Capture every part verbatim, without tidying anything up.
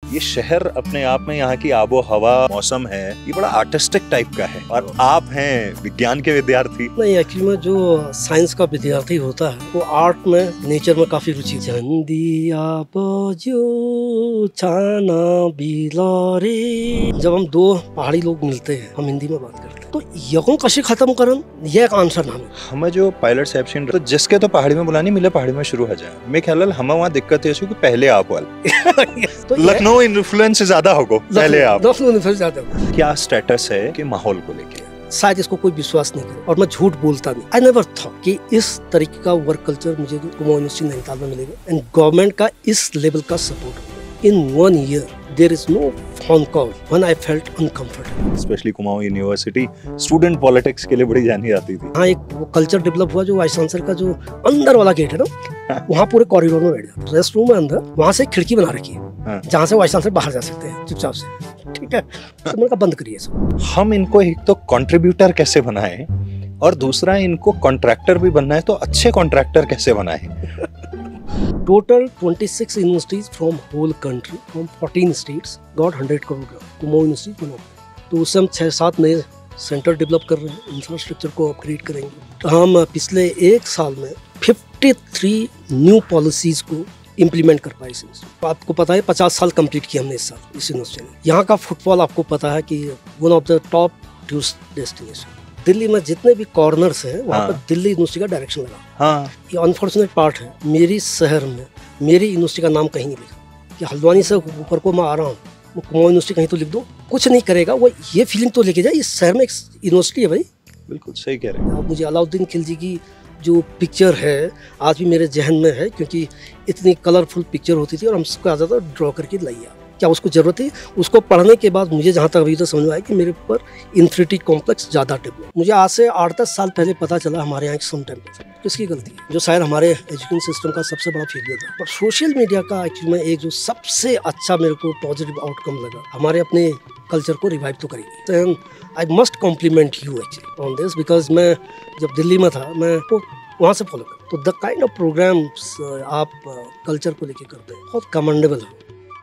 ये शहर अपने आप में यहाँ की आबो हवा मौसम है, ये बड़ा आर्टिस्टिक टाइप का है और आप हैं विज्ञान के विद्यार्थी। नहीं, एक्चुअली में जो साइंस का विद्यार्थी होता है वो आर्ट में, नेचर में काफी रुचि। जब हम दो पहाड़ी लोग मिलते हैं, हम हिंदी में बात करते हैं, तो यकों कशी खत्म करन ये एक आंसर नाम है। हमें जो पायलट सेप्शन तो जिसके तो पहाड़ी में बुलानी मिले पहाड़ी में शुरू हो जाए। मैं ख्याल हमें वहाँ दिक्कत है कि पहले आप वाले तो लखनऊ इन्फ्लुएंस ज्यादा होगा, पहले आप लखनऊ इन्फ्लुएंस ज्यादा होगा। क्या स्टेटस है कि माहौल को लेके? शायद इसको कोई विश्वास नहीं करे और मैं झूठ बोलता नहीं। आई नेवर थॉट कि इस तरीके का वर्क कल्चर मुझे कुमाऊं यूनिवर्सिटी नैनीताल में मिलेगा एंड गवर्नमेंट का इस लेवल का support. In one year there is no phone call when I felt uncomfortable. Specially Kumaon university student politics के लिए बड़ी जानी जाती थी। हाँ, एक वो कल्चर डेवलप हुआ जो वाइस चांसलर का जो अंदर वाला गेट है ना, वहाँ पूरे कॉरिडोर में बैठ जाते। रेस्ट रूम है अंदर, वहाँ से खिड़की बना रखी है जहाँ से वाइस चांसलर बाहर जा सकते हैं चुपचाप से। ठीक है, तो मैंने कहा बंद करिए सब। हम इनको एक तो कंट्रीब्यूटर कैसे बनाएं और दूसरा इनको कॉन्ट्रैक्टर भी बनना है, तो अच्छे कॉन्ट्रैक्टर कैसे बनाएं? टोटल छब्बीस universities from whole country, from fourteen states got hundred crore Kumaon university बना। तो उससे हम छः सात नए सेंटर डेवलप कर रहे हैं, इंफ्रास्ट्रक्चर को अपग्रेड करेंगे। तो हम पिछले एक साल में तिरेपन न्यू पॉलिसीज को इम्प्लीमेंट कर पाए। तो आपको पता है पचास साल कंप्लीट किया हमने इस साल इस यूनिवर्सिटी में। यहाँ का फुटबॉल आपको पता है कि one of the top tourist destination. Delhi में जितने भी कॉर्नर्स हैं वहाँ हाँ। पर दिल्ली यूनिवर्सिटी का डायरेक्शन लगा। हाँ। ये अनफॉर्चुनेट पार्ट है, मेरी शहर में मेरी यूनिवर्सिटी का नाम कहीं नहीं लिखा कि हल्द्वानी से ऊपर को मैं आ रहा हूँ, वो कुमाऊं यूनिवर्सिटी कहीं तो लिख दो। कुछ नहीं करेगा वो, ये फीलिंग तो लेके जाए इस शहर में एक यूनिवर्सिटी है भाई। बिल्कुल सही कह रहे हैं आप। मुझे अलाउद्दीन खिलजी की जो पिक्चर है आज भी मेरे जहन में है, क्योंकि इतनी कलरफुल पिक्चर होती थी और हम उसको आता था ड्रॉ करके लाइया। क्या उसको जरूरत थी? उसको पढ़ने के बाद मुझे जहाँ तक अभी तो समझ में आया कि मेरे ऊपर इंफिनिटी कॉम्प्लेक्स ज़्यादा डेवलप। मुझे आज से आठ दस साल पहले पता चला हमारे यहाँ एक सम टेम्पल किसकी गलती है, जो शायद हमारे एजुकेशन सिस्टम का सबसे बड़ा फेलियर था। पर सोशल मीडिया का एक्चुअली में एक जो सबसे अच्छा मेरे को पॉजिटिव आउटकम लगा, हमारे अपने कल्चर को रिवाइव तो करेगी। And I must compliment you actually on this, because मैं जब दिल्ली में था मैं तो वहाँ से फॉलो कर। तो द काइंड ऑफ प्रोग्राम्स आप कल्चर को लेके करते हैं बहुत कमेंडेबल है।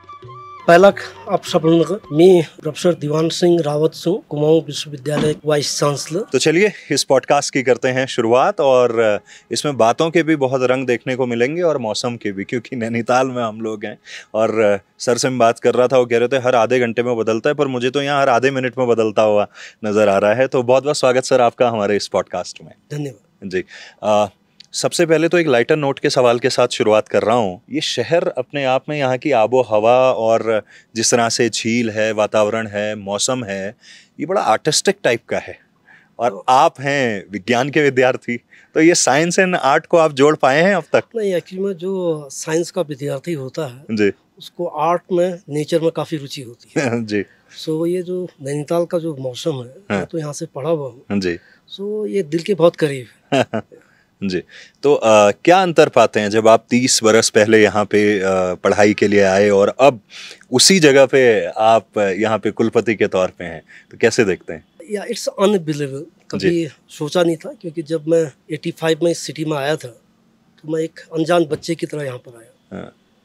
पहला आप सब मी प्रोफेसर दीवान सिंह रावत सिंह, कुमाऊं विश्वविद्यालय वाइस चांसलर। तो चलिए इस पॉडकास्ट की करते हैं शुरुआत, और इसमें बातों के भी बहुत रंग देखने को मिलेंगे और मौसम के भी, क्योंकि नैनीताल में हम लोग हैं। और सर से मैं बात कर रहा था, वो कह रहे थे हर आधे घंटे में बदलता है, पर मुझे तो यहाँ हर आधे मिनट में बदलता हुआ नजर आ रहा है। तो बहुत बहुत स्वागत सर आपका हमारे इस पॉडकास्ट में। धन्यवाद जी। आ, सबसे पहले तो एक लाइटर नोट के सवाल के साथ शुरुआत कर रहा हूँ। ये शहर अपने आप में यहाँ की आबो हवा और जिस तरह से झील है, वातावरण है, मौसम है, ये बड़ा आर्टिस्टिक टाइप का है। और आप हैं विज्ञान के विद्यार्थी, तो ये साइंस एंड आर्ट को आप जोड़ पाए हैं अब तक? नहीं, एक्चुअली में जो साइंस का विद्यार्थी होता है जी, उसको आर्ट में, नेचर में काफ़ी रुचि होती है। जी। सो ये जो नैनीताल का जो मौसम है, हाँ। मैं तो यहाँ से पढ़ा हुआ हूँ जी। सो ये दिल के बहुत करीब है। जी। तो आ, क्या अंतर पाते हैं जब आप तीस बरस पहले यहाँ पे आ, पढ़ाई के लिए आए और अब उसी जगह पे आप यहाँ पे कुलपति के तौर पे हैं, तो कैसे देखते हैं? या इट्स अनबिलीवेबल। कभी सोचा नहीं था, क्योंकि जब मैं पचासी में इस सिटी में आया था तो मैं एक अनजान बच्चे की तरह यहाँ पर आया।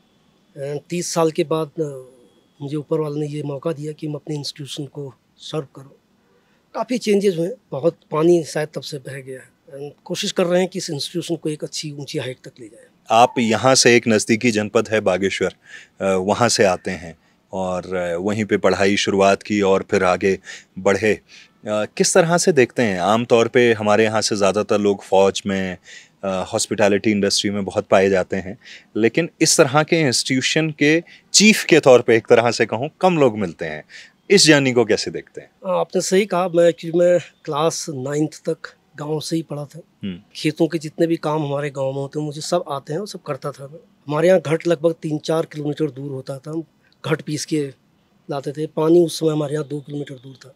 हाँ। तीस साल के बाद मुझे ऊपर वाले ने ये मौका दिया कि मैं अपने इंस्टीट्यूशन को सर्व करूँ। काफ़ी चेंजेस हुए, बहुत पानी शायद तब से बह गया है। कोशिश कर रहे हैं कि इस इंस्टीट्यूशन को एक अच्छी ऊंची हाइट तक ले जाए। आप यहाँ से, एक नज़दीकी जनपद है बागेश्वर, वहाँ से आते हैं और वहीं पे पढ़ाई शुरुआत की और फिर आगे बढ़े। किस तरह से देखते हैं? आम तौर पे हमारे यहाँ से ज़्यादातर लोग फ़ौज में, हॉस्पिटैलिटी इंडस्ट्री में बहुत पाए जाते हैं, लेकिन इस तरह के इंस्टीट्यूशन के चीफ के तौर पे एक तरह से कहूँ कम लोग मिलते हैं। इस जर्नी को कैसे देखते हैं? आपने सही कहा। मैं एक्चुअली मैं क्लास नाइन्थ तक गांव से ही पढ़ा था। खेतों के जितने भी काम हमारे गांव में होते हैं मुझे सब आते हैं और सब करता था मैं। हमारे यहाँ घट लगभग तीन चार किलोमीटर दूर होता था, हम घट पीस के लाते थे। पानी उस समय हमारे यहाँ दो किलोमीटर दूर था।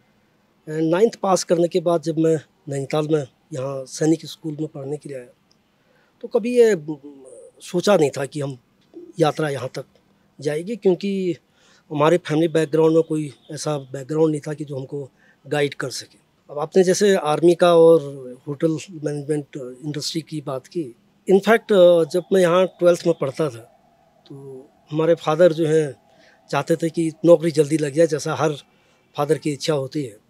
एंड नाइन्थ पास करने के बाद जब मैं नैनीताल में यहाँ सैनिक स्कूल में पढ़ने के लिए आया, तो कभी ये सोचा नहीं था कि हम यात्रा यहाँ तक जाएगी, क्योंकि हमारे फैमिली बैकग्राउंड में कोई ऐसा बैकग्राउंड नहीं था कि जो हमको गाइड कर सके। अब आपने जैसे आर्मी का और होटल मैनेजमेंट इंडस्ट्री की बात की। इनफैक्ट जब मैं यहाँ ट्वेल्थ में पढ़ता था तो हमारे फादर जो हैं चाहते थे कि नौकरी जल्दी लग जाए, जैसा हर फादर की इच्छा होती है।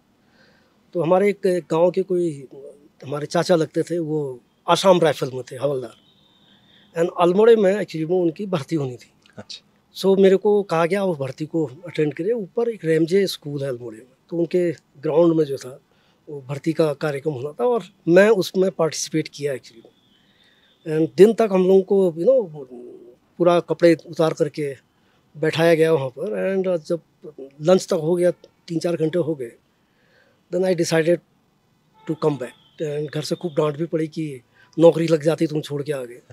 तो हमारे एक गांव के कोई हमारे चाचा लगते थे, वो आसाम राइफल में थे, हवलदार, एंड अल्मोड़े में एक्चुअली वो उनकी भर्ती होनी थी। अच्छा। सो मेरे को कहा गया वो भर्ती को अटेंड करे। ऊपर एक रेमजे स्कूल है अल्मोड़े में, तो उनके ग्राउंड में जो था वो भर्ती का कार्यक्रम होना था और मैं उसमें पार्टिसिपेट किया एक्चुअली। एंड दिन तक हम लोगों को यू नो पूरा कपड़े उतार करके बैठाया गया वहाँ पर। एंड जब लंच तक हो गया, तीन चार घंटे हो गए, then I decided to come back. And घर से खूब डांट भी पड़ी कि नौकरी लग जाती तुम छोड़ के आ गए।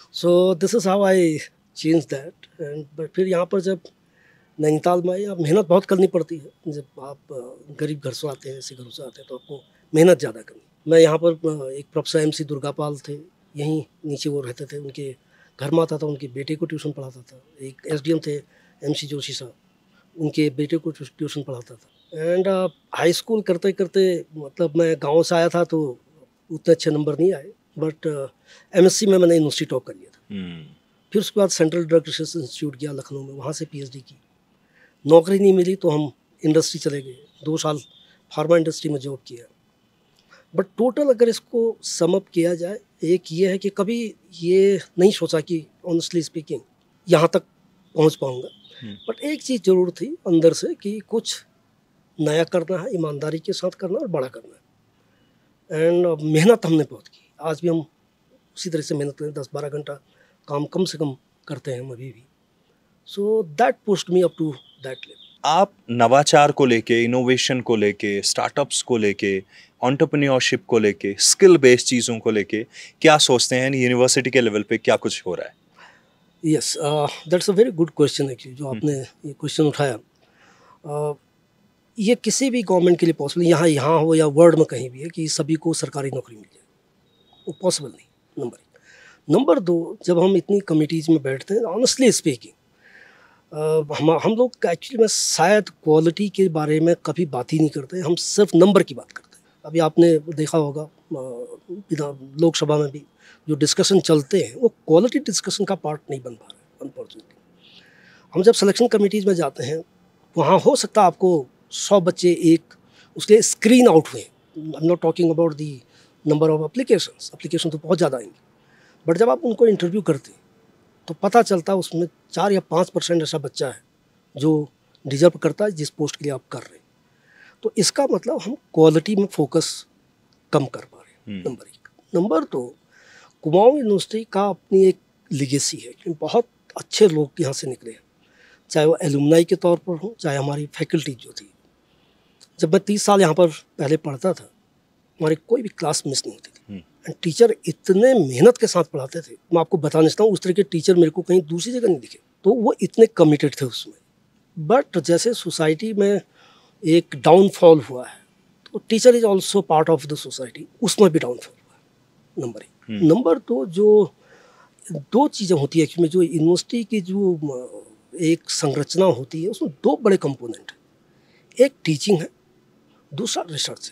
So this is how I change that. And but फिर यहाँ पर जब नैनीताल में आए, आप मेहनत बहुत करनी पड़ती है। जब आप अ, गरीब घर से आते हैं, ऐसे घरों से आते हैं, तो आपको मेहनत ज़्यादा करनी। मैं यहाँ पर अ, एक प्रोफेसर एम सी दुर्गापाल थे, यहीं नीचे वो रहते थे, उनके घर में आता था, उनके बेटे को ट्यूशन पढ़ाता था। एक एस डी एम थे एम सी जोशी साहब, उनके बेटे को ट्यूशन पढ़ाता था। एंड हाई स्कूल करते करते मतलब मैं गाँव से आया था तो उतने अच्छे नंबर नहीं आए, बट एम एस सी में मैंने यूनिवर्सिटी टॉप कर लिया था। हम्म। फिर उसके बाद सेंट्रल ड्रग रिसर्च इंस्टीट्यूट गया लखनऊ में, वहाँ से पी एच डी की। नौकरी नहीं मिली तो हम इंडस्ट्री चले गए, दो साल फार्मा इंडस्ट्री में जॉब किया। बट टोटल अगर इसको समअप किया जाए, एक ये है कि कभी ये नहीं सोचा कि ऑनेस्टली स्पीकिंग यहाँ तक पहुँच पाऊँगा। बट एक चीज़ ज़रूर थी अंदर से कि कुछ नया करना है, ईमानदारी के साथ करना और बड़ा करना है। एंड मेहनत हमने बहुत की, आज भी हम उसी तरह से मेहनत करें, दस बारह घंटा काम कम से कम करते हैं हम अभी भी। So that pushed me up to that level. आप नवाचार को लेके, इनोवेशन को लेके, स्टार्टअप्स को लेके, एंटरप्रेन्योरशिप को लेके, स्किल बेस्ड चीज़ों को लेके क्या सोचते हैं? यूनिवर्सिटी के लेवल पे क्या कुछ हो रहा है? Yes, that's a very good question actually जो आपने ये क्वेश्चन उठाया। uh, ये किसी भी गवर्नमेंट के लिए पॉसिबल, यहाँ यहाँ हो या वर्ल्ड में कहीं भी है, कि सभी को सरकारी नौकरी मिल जाए, वो पॉसिबल नहीं, नंबर एक। नंबर दो, जब हम इतनी कमिटीज़ में बैठते हैं, ऑनेस्टली स्पीकिंग हम हम लोग एक्चुअली में शायद क्वालिटी के बारे में कभी बात ही नहीं करते, हम सिर्फ नंबर की बात करते हैं। अभी आपने देखा होगा विधान लोकसभा में भी जो डिस्कशन चलते हैं वो क्वालिटी डिस्कशन का पार्ट नहीं बन पा रहा है अनफॉर्चुनेटली। हम जब सिलेक्शन कमिटीज़ में जाते हैं, वहाँ हो सकता है आपको सौ बच्चे एक उसके स्क्रीन आउट हुए। I am not talking about the number of applications, application तो बहुत ज़्यादा आएंगे, बट जब आप उनको इंटरव्यू करते हैं तो पता चलता है उसमें चार या पाँच परसेंट ऐसा बच्चा है जो डिजर्व करता है जिस पोस्ट के लिए आप कर रहे हैं। तो इसका मतलब हम क्वालिटी में फोकस कम कर पा रहे हैं, नंबर एक। नंबर दो, कुमाऊं यूनिवर्सिटी का अपनी एक लिगेसी है कि बहुत अच्छे लोग यहाँ से निकले हैं, चाहे वो एलुमनाई के तौर पर हो, चाहे हमारी फैकल्टी जो थी। जब मैं तीस साल यहाँ पर पहले पढ़ता था, हमारी कोई भी क्लास मिस नहीं होती थी। एंड टीचर इतने मेहनत के साथ पढ़ाते थे, मैं आपको बता नहीं सकता हूँ, उस तरह के टीचर मेरे को कहीं दूसरी जगह नहीं दिखे। तो वो इतने कमिटेड थे उसमें। बट जैसे सोसाइटी में एक डाउनफॉल हुआ है, तो teacher is also part of the society, उसमें भी डाउनफॉल हुआ है, नंबर एक। नंबर दो, जो दो चीज़ें होती है एक्चुअली, जो यूनिवर्सिटी की जो एक संरचना होती है उसमें दो बड़े कंपोनेंट हैं, एक टीचिंग है, दूसरा रिसर्च है।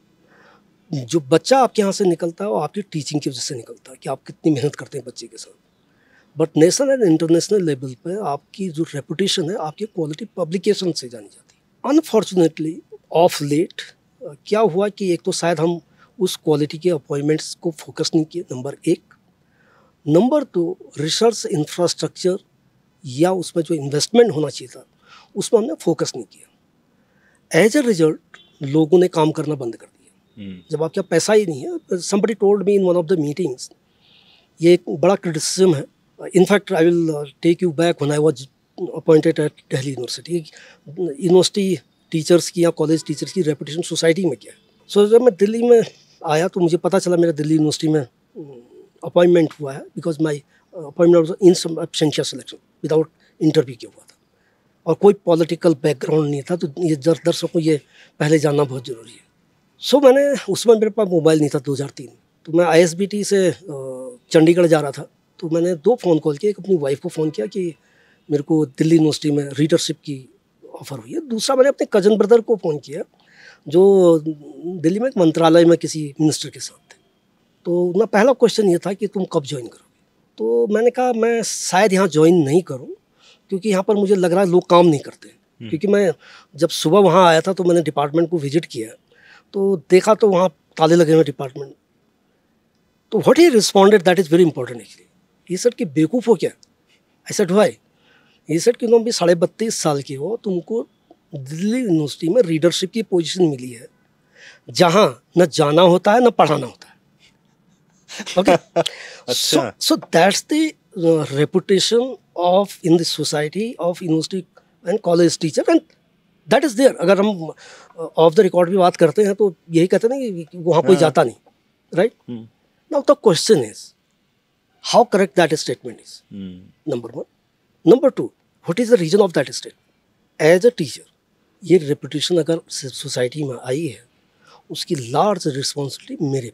जो बच्चा आपके यहाँ से निकलता है वो आपकी टीचिंग की वजह से निकलता है कि आप कितनी मेहनत करते हैं बच्चे के साथ। But national and international level पे आपकी जो रेपुटेशन है, आपकी क्वालिटी पब्लिकेशन से जानी जाती है। अनफॉर्चुनेटली ऑफ लेट क्या हुआ कि एक तो शायद हम उस क्वालिटी के अपॉइंटमेंट्स को फोकस नहीं किए, नंबर एक। नंबर दो, रिसर्च इंफ्रास्ट्रक्चर या उसमें जो इन्वेस्टमेंट होना चाहिए था उसमें हमने फोकस नहीं किया। एज ए रिजल्ट लोगों ने काम करना बंद कर दिया। Hmm. जब आपके पास पैसा ही नहीं है, somebody told me in one of the meetings, ये एक बड़ा क्रिटिसिज्म है। In fact I will take you back when I was appointed at Delhi university. University teachers की या कॉलेज टीचर्स की रेपुटेशन सोसाइटी में क्या है। सो so, जब मैं दिल्ली में आया तो मुझे पता चला मेरा दिल्ली यूनिवर्सिटी में अपॉइंटमेंट हुआ है, because my appointment was in absentia selection, without interview किया हुआ था और कोई पॉलिटिकल बैकग्राउंड नहीं था। तो ये दर्शकों को ये पहले जानना बहुत ज़रूरी है। सो so, मैंने उसमें मेरे पास मोबाइल नहीं था दो हज़ार तीन, तो मैं आई एस बी टी से चंडीगढ़ जा रहा था। तो मैंने दो फ़ोन कॉल किए, एक अपनी वाइफ को फ़ोन किया कि मेरे को दिल्ली यूनिवर्सिटी में रीडरशिप की ऑफ़र हुई है। दूसरा मैंने अपने कज़न ब्रदर को फ़ोन किया जो दिल्ली में एक मंत्रालय में किसी मिनिस्टर के साथ थे। तो ना पहला क्वेश्चन ये था कि तुम कब ज्वाइन करोगे। तो मैंने कहा मैं शायद यहाँ ज्वाइन नहीं करूँ, क्योंकि यहाँ पर मुझे लग रहा है लोग काम नहीं करते। क्योंकि मैं जब सुबह वहाँ आया था तो मैंने डिपार्टमेंट को विजिट किया, तो देखा तो वहाँ ताले लगे हुए डिपार्टमेंट। तो what he responded, that is very important actually. ये सर कि बेवकूफ़ हो क्या? I said why? ये सर कि तुम भी साढ़े बत्तीस साल के हो, तुमको दिल्ली यूनिवर्सिटी में रीडरशिप की पोजीशन मिली है, जहाँ न जाना होता है न पढ़ाना होता है। Okay, so so that's the reputation of in the society of university and college teacher, and that is there. अगर हम ऑफ द रिकॉर्ड भी बात करते हैं तो यही कहते हैं ना कि वहाँ कोई जाता नहीं, right? Now the question is how correct that statement is, number one. Number two, what is the reason of that statement? As a teacher ये रेपुटेशन अगर सोसाइटी में आई है, उसकी लार्ज रिस्पॉन्सिबिलिटी मेरे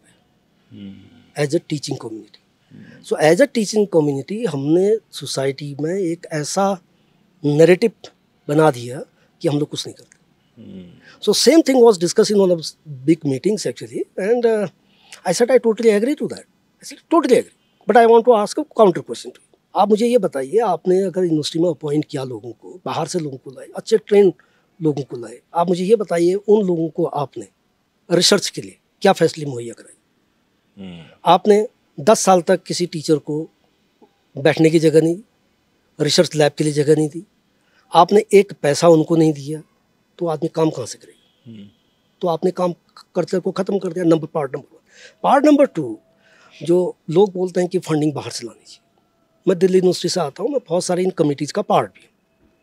पे as a teaching community. So as a teaching community हमने society में एक ऐसा नैरेटिव बना दिया कि हम लोग कुछ नहीं करते। So same thing was discuss in one of big meetings actually, and I said I totally agree to that. I said totally agree, but I want to ask a counter question to you. आप मुझे ये बताइए, आपने अगर university में appoint किया लोगों को, बाहर से लोगों को लाए, अच्छे ट्रेन लोगों को लाए, आप मुझे ये बताइए उन लोगों को आपने रिसर्च के लिए क्या फैसिलिटी मुहैया कराई? आपने दस साल तक किसी टीचर को बैठने की जगह नहीं दी, रिसर्च लैब के लिए जगह नहीं दी, आपने एक पैसा उनको नहीं दिया, तो आदमी काम कहाँ से करेगा? तो आपने काम करते को ख़त्म कर दिया। Number part number one. Part number two, जो लोग बोलते हैं कि फंडिंग बाहर से लानी चाहिए। मैं दिल्ली यूनिवर्सिटी से आता हूँ, मैं बहुत सारी इन कमिटीज़ का पार्ट भी हूँ।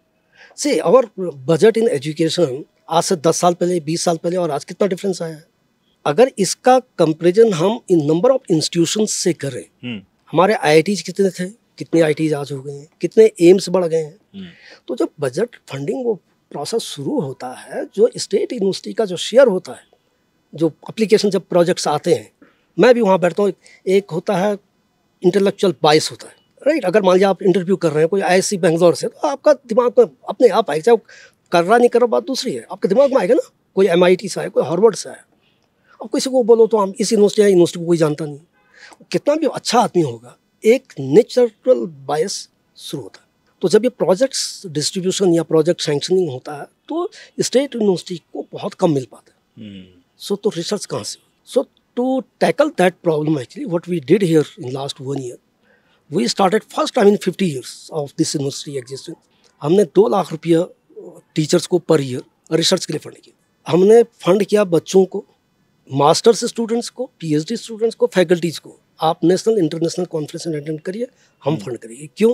से और बजट इन एजुकेशन आज से दस साल पहले, बीस साल पहले और आज कितना डिफरेंस आया है? अगर इसका कंपेरिजन हम इन नंबर ऑफ इंस्टीट्यूशंस से करें, हमारे आई आई टीज़ कितने थे, कितने आई आई टीज़ आज हो गए हैं, कितने एम्स बढ़ गए हैं। तो जब बजट फंडिंग वो प्रोसेस शुरू होता है, जो स्टेट यूनिवर्सिटी का जो शेयर होता है, जो एप्लीकेशन जब प्रोजेक्ट्स आते हैं, मैं भी वहाँ बैठता हूँ, एक होता है इंटेलेक्चुअल बाइस होता है, राइट? अगर मान लीजिए आप इंटरव्यू कर रहे हैं कोई आई आई एस सी बेंगलोर से, तो आपका दिमाग में अपने आप आएगा, चाहे कर रहा नहीं कर रहा बात दूसरी है, आपके दिमाग में आएगा ना। कोई एम आई टी से आए, कोई हार्वर्ड से आए, अब किसी को बोलो तो हम इस यूनिवर्सिटी है, यूनिवर्सिटी को कोई जानता नहीं, कितना भी अच्छा आदमी होगा, एक नेचुरल बायस शुरू होता है। तो जब ये प्रोजेक्ट्स डिस्ट्रीब्यूशन या प्रोजेक्ट सैंक्शनिंग होता है, तो स्टेट यूनिवर्सिटी को बहुत कम मिल पाता है। सो तो रिसर्च कहाँ से? So to tackle that problem actually what we did here in last one year, we started first time in fifty years of this university existence. हमने दो लाख रुपया टीचर्स को पर ईयर रिसर्च के लिए फंड किया। हमने फंड किया बच्चों को, मास्टर्स स्टूडेंट्स को, पीएचडी स्टूडेंट्स को, फैकल्टीज़ को। आप नेशनल इंटरनेशनल कॉन्फ्रेंस अटेंड करिए, हम फंड करिए। क्यों?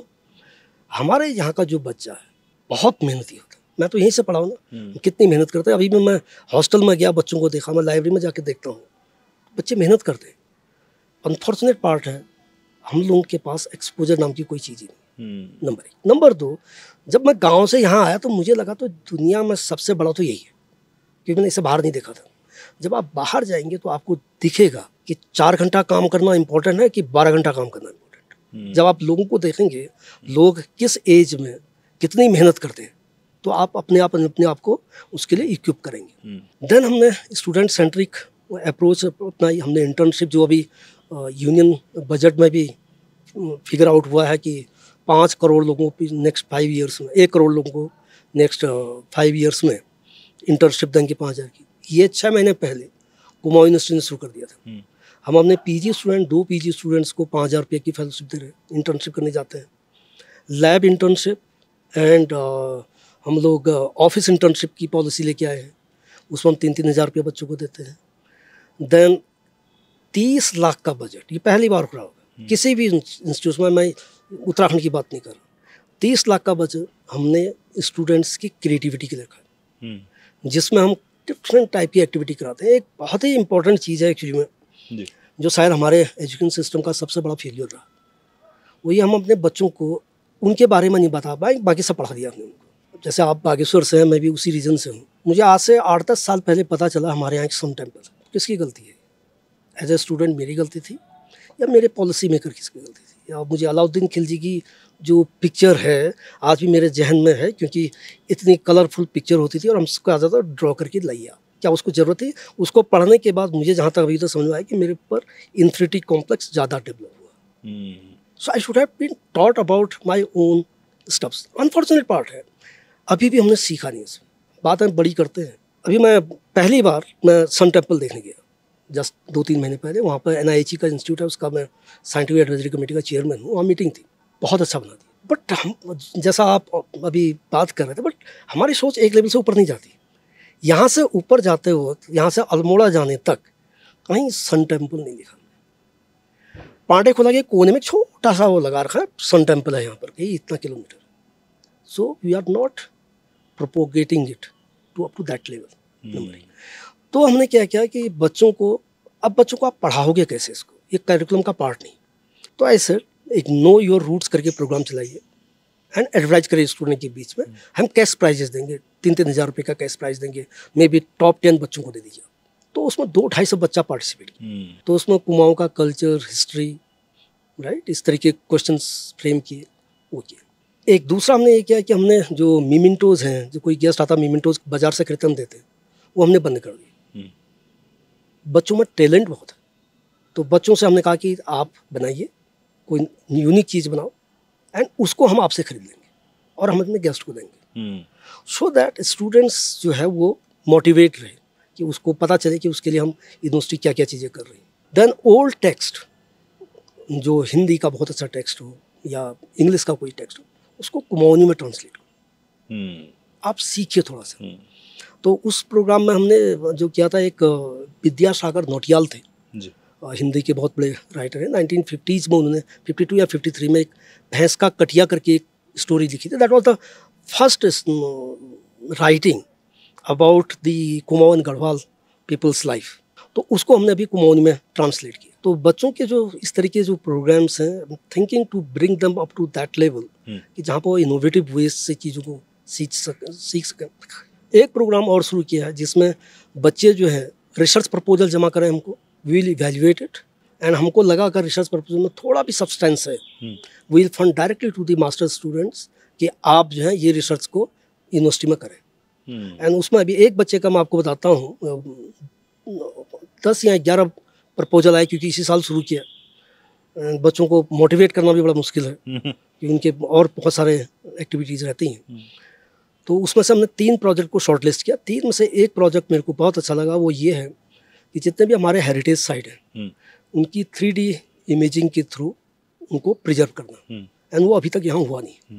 हमारे यहाँ का जो बच्चा है बहुत मेहनती होता है। मैं तो यहीं से पढ़ा हूँ ना, कितनी मेहनत करते हैं। अभी भी मैं हॉस्टल में गया, बच्चों को देखा, मैं लाइब्रेरी में जाके देखता हूँ, बच्चे मेहनत करते हैं। अनफॉर्चुनेट पार्ट है, हम लोगों के पास एक्सपोजर नाम की कोई चीज़ ही नहीं। नंबर एक। नंबर दो, जब मैं गाँव से यहाँ आया तो मुझे लगा तो दुनिया में सबसे बड़ा तो यही है, क्योंकि मैंने इसे बाहर नहीं देखा था। जब आप बाहर जाएंगे तो आपको दिखेगा कि चार घंटा काम करना इम्पोर्टेंट है कि बारह घंटा काम करना इम्पोर्टेंट है। जब आप लोगों को देखेंगे, लोग किस एज में कितनी मेहनत करते हैं, तो आप अपने आप अपने आप को उसके लिए इक्विप करेंगे। देन हमने स्टूडेंट सेंट्रिक अप्रोच अपनाई। हमने इंटर्नशिप, जो अभी यूनियन बजट में भी फिगर आउट हुआ है कि पाँच करोड़ लोगों को नेक्स्ट फाइव ईयर्स में, एक करोड़ लोगों को नेक्स्ट फाइव ईयर्स में इंटर्नशिप देंगे पाँच हज़ार की। ये छः महीने पहले कुमाऊं यूनिवर्सिटी ने शुरू कर दिया था। हम अपने पीजी स्टूडेंट, दो पीजी स्टूडेंट्स को पाँच हज़ार रुपये की फेलोशिप दे रहे हैं, इंटर्नशिप करने जाते हैं। लैब इंटर्नशिप एंड हम लोग ऑफिस इंटर्नशिप की पॉलिसी लेके आए हैं, उसमें हम तीन तीन हज़ार रुपये बच्चों को देते हैं। देन तीस लाख का बजट, ये पहली बार हो रहा होगा किसी भी इंस्टीट्यूट में, मैं उत्तराखंड की बात नहीं कर रहा। तीस लाख का बजट हमने स्टूडेंट्स की क्रिएटिविटी के लिए रखा है, जिसमें हम डिफरेंट टाइप की एक्टिविटी कराते हैं। एक बहुत ही इंपॉर्टेंट चीज़ है एक्चुअली में, जी। जो शायद हमारे एजुकेशन सिस्टम का सबसे बड़ा फेलियर रहा, वही हम अपने बच्चों को उनके बारे में नहीं बता पाए, बाकी सब पढ़ा दिया हमने उनको। जैसे आप बागेश्वर से हैं, मैं भी उसी रीजन से हूँ। मुझे आज से आठ दस साल पहले पता चला हमारे यहाँ एक सन टेम्पल। किसकी गलती है? एज ए स्टूडेंट मेरी गलती थी या मेरे पॉलिसी मेकर किसकी गलती थी? या मुझे अलाउद्दीन खिलजी की जो पिक्चर है आज भी मेरे जहन में है, क्योंकि इतनी कलरफुल पिक्चर होती थी और हम उसको ज़्यादातर ड्रॉ करके लाइया। क्या उसको ज़रूरत थी? उसको पढ़ने के बाद मुझे जहाँ तक अभी तक समझ में आया कि मेरे ऊपर इंफिनिटी कॉम्प्लेक्स ज़्यादा डेवलप हुआ। So I should have been taught about my own stuffs. Unfortunate part है, अभी भी हमने सीखा नहीं इसमें। बात हम बड़ी करते हैं। अभी मैं पहली बार मैं सन टेम्पल देखने गया जस्ट दो तीन महीने पहले। वहाँ पर एन आई एच ई का इंस्टीट्यूट है, उसका मैं साइंटिफिक एडवाइजरी कमेटी का चेयरमैन हूँ। वहाँ मीटिंग थी, बहुत अच्छा बना दी। बट हम जैसा आप अभी बात कर रहे थे, बट हमारी सोच एक लेवल से ऊपर नहीं जाती। यहाँ से ऊपर जाते वक्त, यहाँ से अल्मोड़ा जाने तक कहीं सन टेम्पल नहीं दिखा। पांडे खोला के कोने में छोटा सा वो लगा रखा है, सन टेम्पल है यहाँ पर, कहीं इतना kilometre. So we are not propagating it to up to that level. तो हमने क्या किया कि बच्चों को, अब बच्चों को आप पढ़ाओगे कैसे इसको, ये करिकुलम का पार्ट नहीं। तो ऐसे एक नो योर रूट्स करके प्रोग्राम चलाइए एंड एडवर्टाइज करिए स्टूडेंट के बीच में। हम कैश प्राइजेस देंगे, तीन तीन हज़ार रुपये का कैश प्राइज देंगे, मे बी टॉप टेन बच्चों को दे दीजिए। तो उसमें दो ढाई सौ बच्चा पार्टिसिपेट किया। तो उसमें कुमाऊँ का कल्चर, हिस्ट्री, राइट, इस तरीके के क्वेश्चंस फ्रेम किए, वो किए। एक दूसरा हमने ये किया कि हमने जो मीमेंटोज हैं, जो कोई गेस्ट आता मीमेंटोज बाजार से खरीदते हम देते हैं, वो हमने बंद कर दिए। बच्चों में टैलेंट बहुत है, तो बच्चों से हमने कहा कि आप बनाइए, कोई यूनिक चीज़ बनाओ एंड उसको हम आपसे खरीद लेंगे और हम अपने गेस्ट को देंगे, सो दैट स्टूडेंट्स जो है वो मोटिवेट रहे, कि उसको पता चले कि उसके लिए हम यूनिवर्सिटी क्या क्या चीज़ें कर रही हैं। देन ओल्ड टेक्स्ट, जो हिंदी का बहुत अच्छा टेक्स्ट हो या इंग्लिश का कोई टेक्स्ट हो, उसको कुमाऊनी में ट्रांसलेट करो, आप सीखिए थोड़ा सा। तो उस प्रोग्राम में हमने जो किया था, एक विद्यासागर नौटियाल थे जी, हिंदी के बहुत बड़े राइटर हैं। नाइनटीन फिफ्टीज़ में उन्होंने फिफ्टी टू या फिफ्टी थ्री में एक भैंस का कटिया करके एक स्टोरी लिखी थी। That was the first writing about the Kumaon Garhwal people's life. तो उसको हमने अभी कुमाऊनी में ट्रांसलेट किया। तो बच्चों के जो इस तरीके जो प्रोग्राम्स हैं, thinking to bring them up to that level कि जहाँ पर वो इनोवेटिव वेज से चीज़ों को सीख सक सीख सकें। एक प्रोग्राम और शुरू किया है जिसमें बच्चे जो है रिसर्च प्रपोजल जमा करें हमको, we will evaluate it and हमको लगा अगर रिसर्च प्रपोजल में थोड़ा भी सब्सटेंस है, we will fund directly to the master students कि आप जो है ये रिसर्च को यूनिवर्सिटी में करें। And hmm. उसमें अभी एक बच्चे का मैं आपको बताता हूँ, दस या ग्यारह प्रपोजल आए, क्योंकि इसी साल शुरू किया। बच्चों को मोटिवेट करना भी बड़ा मुश्किल है क्योंकि उनके और बहुत सारे एक्टिविटीज़ रहती हैं। hmm. तो उसमें से हमने तीन प्रोजेक्ट को शॉर्टलिस्ट किया। तीन में से एक प्रोजेक्ट मेरे को बहुत अच्छा लगा, वो ये है कि जितने भी हमारे हेरिटेज साइट हैं उनकी थ्री डी इमेजिंग के थ्रू उनको प्रिजर्व करना, एंड वो अभी तक यहाँ हुआ नहीं।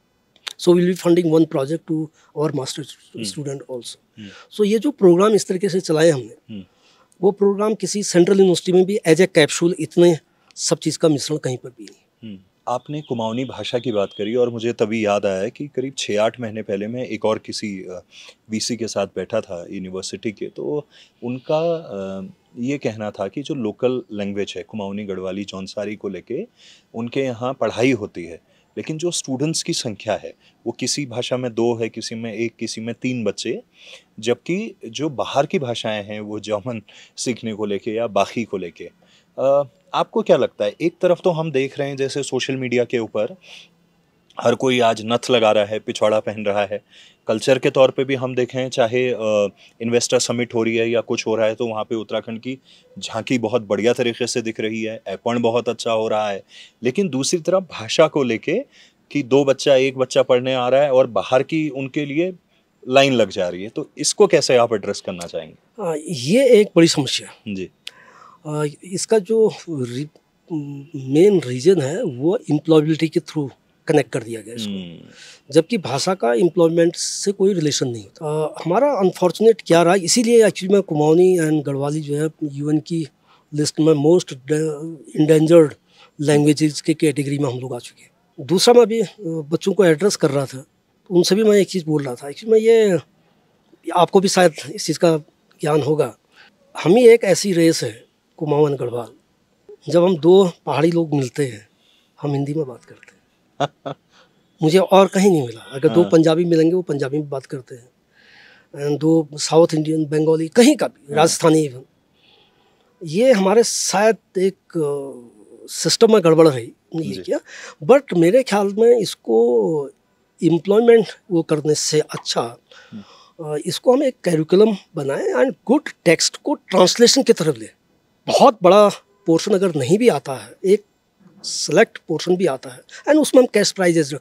So will be funding one project to और मास्टर स्टूडेंट ऑल्सो। सो ये जो प्रोग्राम इस तरीके से चलाए हमने, वो प्रोग्राम किसी सेंट्रल यूनिवर्सिटी में भी एज ए कैप्सूल, इतने सब चीज़ का मिश्रण कहीं पर भी नहीं। आपने कुमाऊनी भाषा की बात करी और मुझे तभी याद आया कि करीब छः आठ महीने पहले मैं एक और किसी वीसी के साथ बैठा था यूनिवर्सिटी के, तो उनका ये कहना था कि जो लोकल लैंग्वेज है कुमाऊनी गढ़वाली जौनसारी को लेके उनके यहाँ पढ़ाई होती है, लेकिन जो स्टूडेंट्स की संख्या है वो किसी भाषा में दो है, किसी में एक, किसी में तीन बच्चे, जबकि जो बाहर की भाषाएं हैं वो जर्मन सीखने को लेके या बाकी को लेके। आपको क्या लगता है, एक तरफ तो हम देख रहे हैं जैसे सोशल मीडिया के ऊपर हर कोई आज नथ लगा रहा है, पिछवाड़ा पहन रहा है, कल्चर के तौर पे भी हम देखें, चाहे इन्वेस्टर समिट हो रही है या कुछ हो रहा है तो वहाँ पे उत्तराखंड की झांकी बहुत बढ़िया तरीके से दिख रही है, ऐपण बहुत अच्छा हो रहा है। लेकिन दूसरी तरफ भाषा को लेके कि दो बच्चा एक बच्चा पढ़ने आ रहा है और बाहर की उनके लिए लाइन लग जा रही है, तो इसको कैसे आप एड्रेस करना चाहेंगे? आ, ये एक बड़ी समस्या जी। आ, इसका जो री, मेन रीजन है वो एम्प्लॉयबिलिटी के थ्रू कनेक्ट कर दिया गया इसको, जबकि भाषा का एम्प्लॉयमेंट से कोई रिलेशन नहीं होता। आ, हमारा अनफॉर्चुनेट क्या रहा, इसीलिए एक्चुअली में कुमाऊनी एंड गढ़वाली जो है यूएन की लिस्ट में मोस्ट इंडेंजर्ड लैंग्वेजेस के कैटेगरी में हम लोग आ चुके हैं। दूसरा, मैं अभी बच्चों को एड्रेस कर रहा था, तो उनसे भी मैं एक चीज़ बोल रहा था, एक्चुअली मैं ये, आपको भी शायद इस चीज़ का ज्ञान होगा, हम ही एक ऐसी रेस है कुमाऊं एंड गढ़वाल, जब हम दो पहाड़ी लोग मिलते हैं हम हिंदी में बात करते हैं। मुझे और कहीं नहीं मिला। अगर हाँ। दो पंजाबी मिलेंगे वो पंजाबी में बात करते हैं, दो साउथ इंडियन, बंगाली, कहीं का भी, राजस्थानी इवन। ये हमारे शायद एक सिस्टम में गड़बड़ रही ये क्या, बट मेरे ख्याल में इसको एम्प्लॉयमेंट वो करने से अच्छा इसको हम एक कैरिकुलम बनाएं एंड गुड टेक्स्ट को ट्रांसलेशन की तरफ ले। बहुत बड़ा पोर्शन अगर नहीं भी आता है, एक सेलेक्ट पोर्शन भी आता है, एंड उसमें हम कैश प्राइजेस रखें,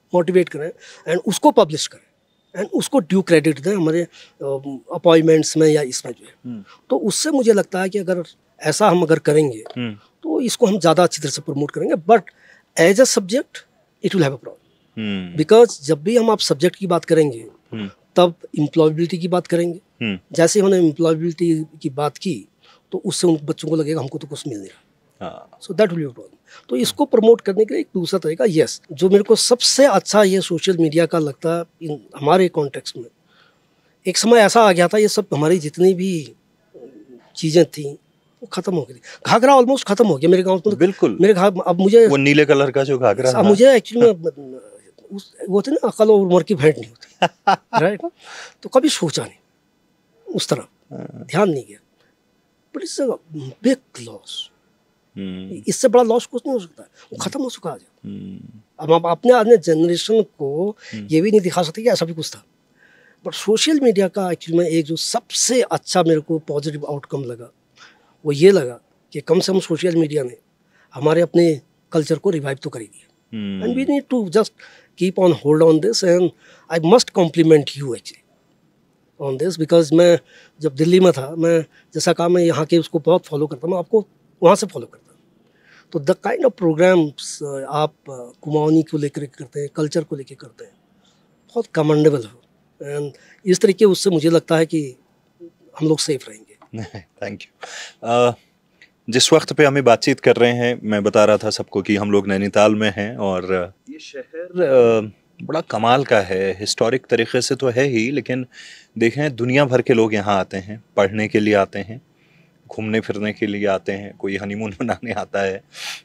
मोटिवेट करें एंड उसको पब्लिश करें एंड उसको ड्यू क्रेडिट दें हमारे अपॉइंटमेंट्स में या इसमें जो है। तो उससे मुझे लगता है कि अगर ऐसा हम अगर करेंगे तो इसको हम ज़्यादा अच्छी तरह से प्रमोट करेंगे। But as a subject it will have a problem, because जब भी हम आप सब्जेक्ट की बात करेंगे तब एम्प्लॉयबिलिटी की बात करेंगे। जैसे हमने एम्प्लॉयबिलिटी की बात की तो उससे उन बच्चों को लगेगा हमको तो कुछ मिल नहीं रहा, so that will be a problem. तो इसको प्रमोट करने के लिए एक दूसरा तरीका, यस, जो मेरे को सबसे अच्छा ये सोशल मीडिया का लगता है इन हमारे कॉन्टेक्स्ट में, एक समय ऐसा आ गया था ये सब हमारी जितनी भी चीज़ें थी वो खत्म हो गई। घाघरा ऑलमोस्ट खत्म हो गया मेरे गांव में। बिल्कुल मेरे घाघ अब मुझे वो नीले कलर का जो घाघरा अब मुझे एक्चुअली में उस वो थे ना अकल और उम्र की भेंट नहीं होती राइट। तो कभी सोचा नहीं उस तरफ, ध्यान नहीं गया, but it's a big loss. इससे बड़ा लॉस कुछ नहीं हो सकता, वो खत्म हो चुका आज। अब आप अपने आने जनरेशन को ये भी नहीं दिखा सकते कि ऐसा भी कुछ था। बट सोशल मीडिया का एक्चुअली में एक जो सबसे अच्छा मेरे को पॉजिटिव आउटकम लगा वो ये लगा कि कम से कम सोशल मीडिया ने हमारे अपने कल्चर को रिवाइव तो करेगी। And we need to just keep on hold on this and I must compliment you actually on this, because मैं जब दिल्ली में था, मैं जैसा कहा मैं यहाँ के उसको बहुत फॉलो करता, मैं आपको वहाँ से फॉलो करता। तो द काइंड ऑफ प्रोग्राम्स आप कुमाऊनी को लेकर करते हैं, कल्चर को लेकर करते हैं, बहुत कमेंडेबल हो। एंड इस तरीके उससे मुझे लगता है कि हम लोग सेफ रहेंगे। Thank you. जिस वक्त पे हमें बातचीत कर रहे हैं, मैं बता रहा था सबको कि हम लोग नैनीताल में हैं और ये शहर बड़ा कमाल का है। हिस्टोरिक तरीके से तो है ही, लेकिन देखें दुनिया भर के लोग यहाँ आते हैं, पढ़ने के लिए आते हैं, घूमने फिरने के लिए आते हैं, कोई हनीमून मनाने आता है,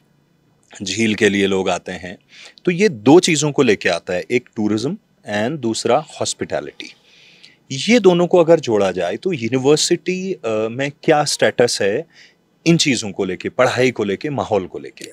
झील के लिए लोग आते हैं। तो ये दो चीज़ों को लेके आता है, एक टूरिज्म एंड दूसरा हॉस्पिटैलिटी। ये दोनों को अगर जोड़ा जाए तो यूनिवर्सिटी में क्या स्टेटस है इन चीज़ों को लेके, पढ़ाई को लेके, माहौल को लेके?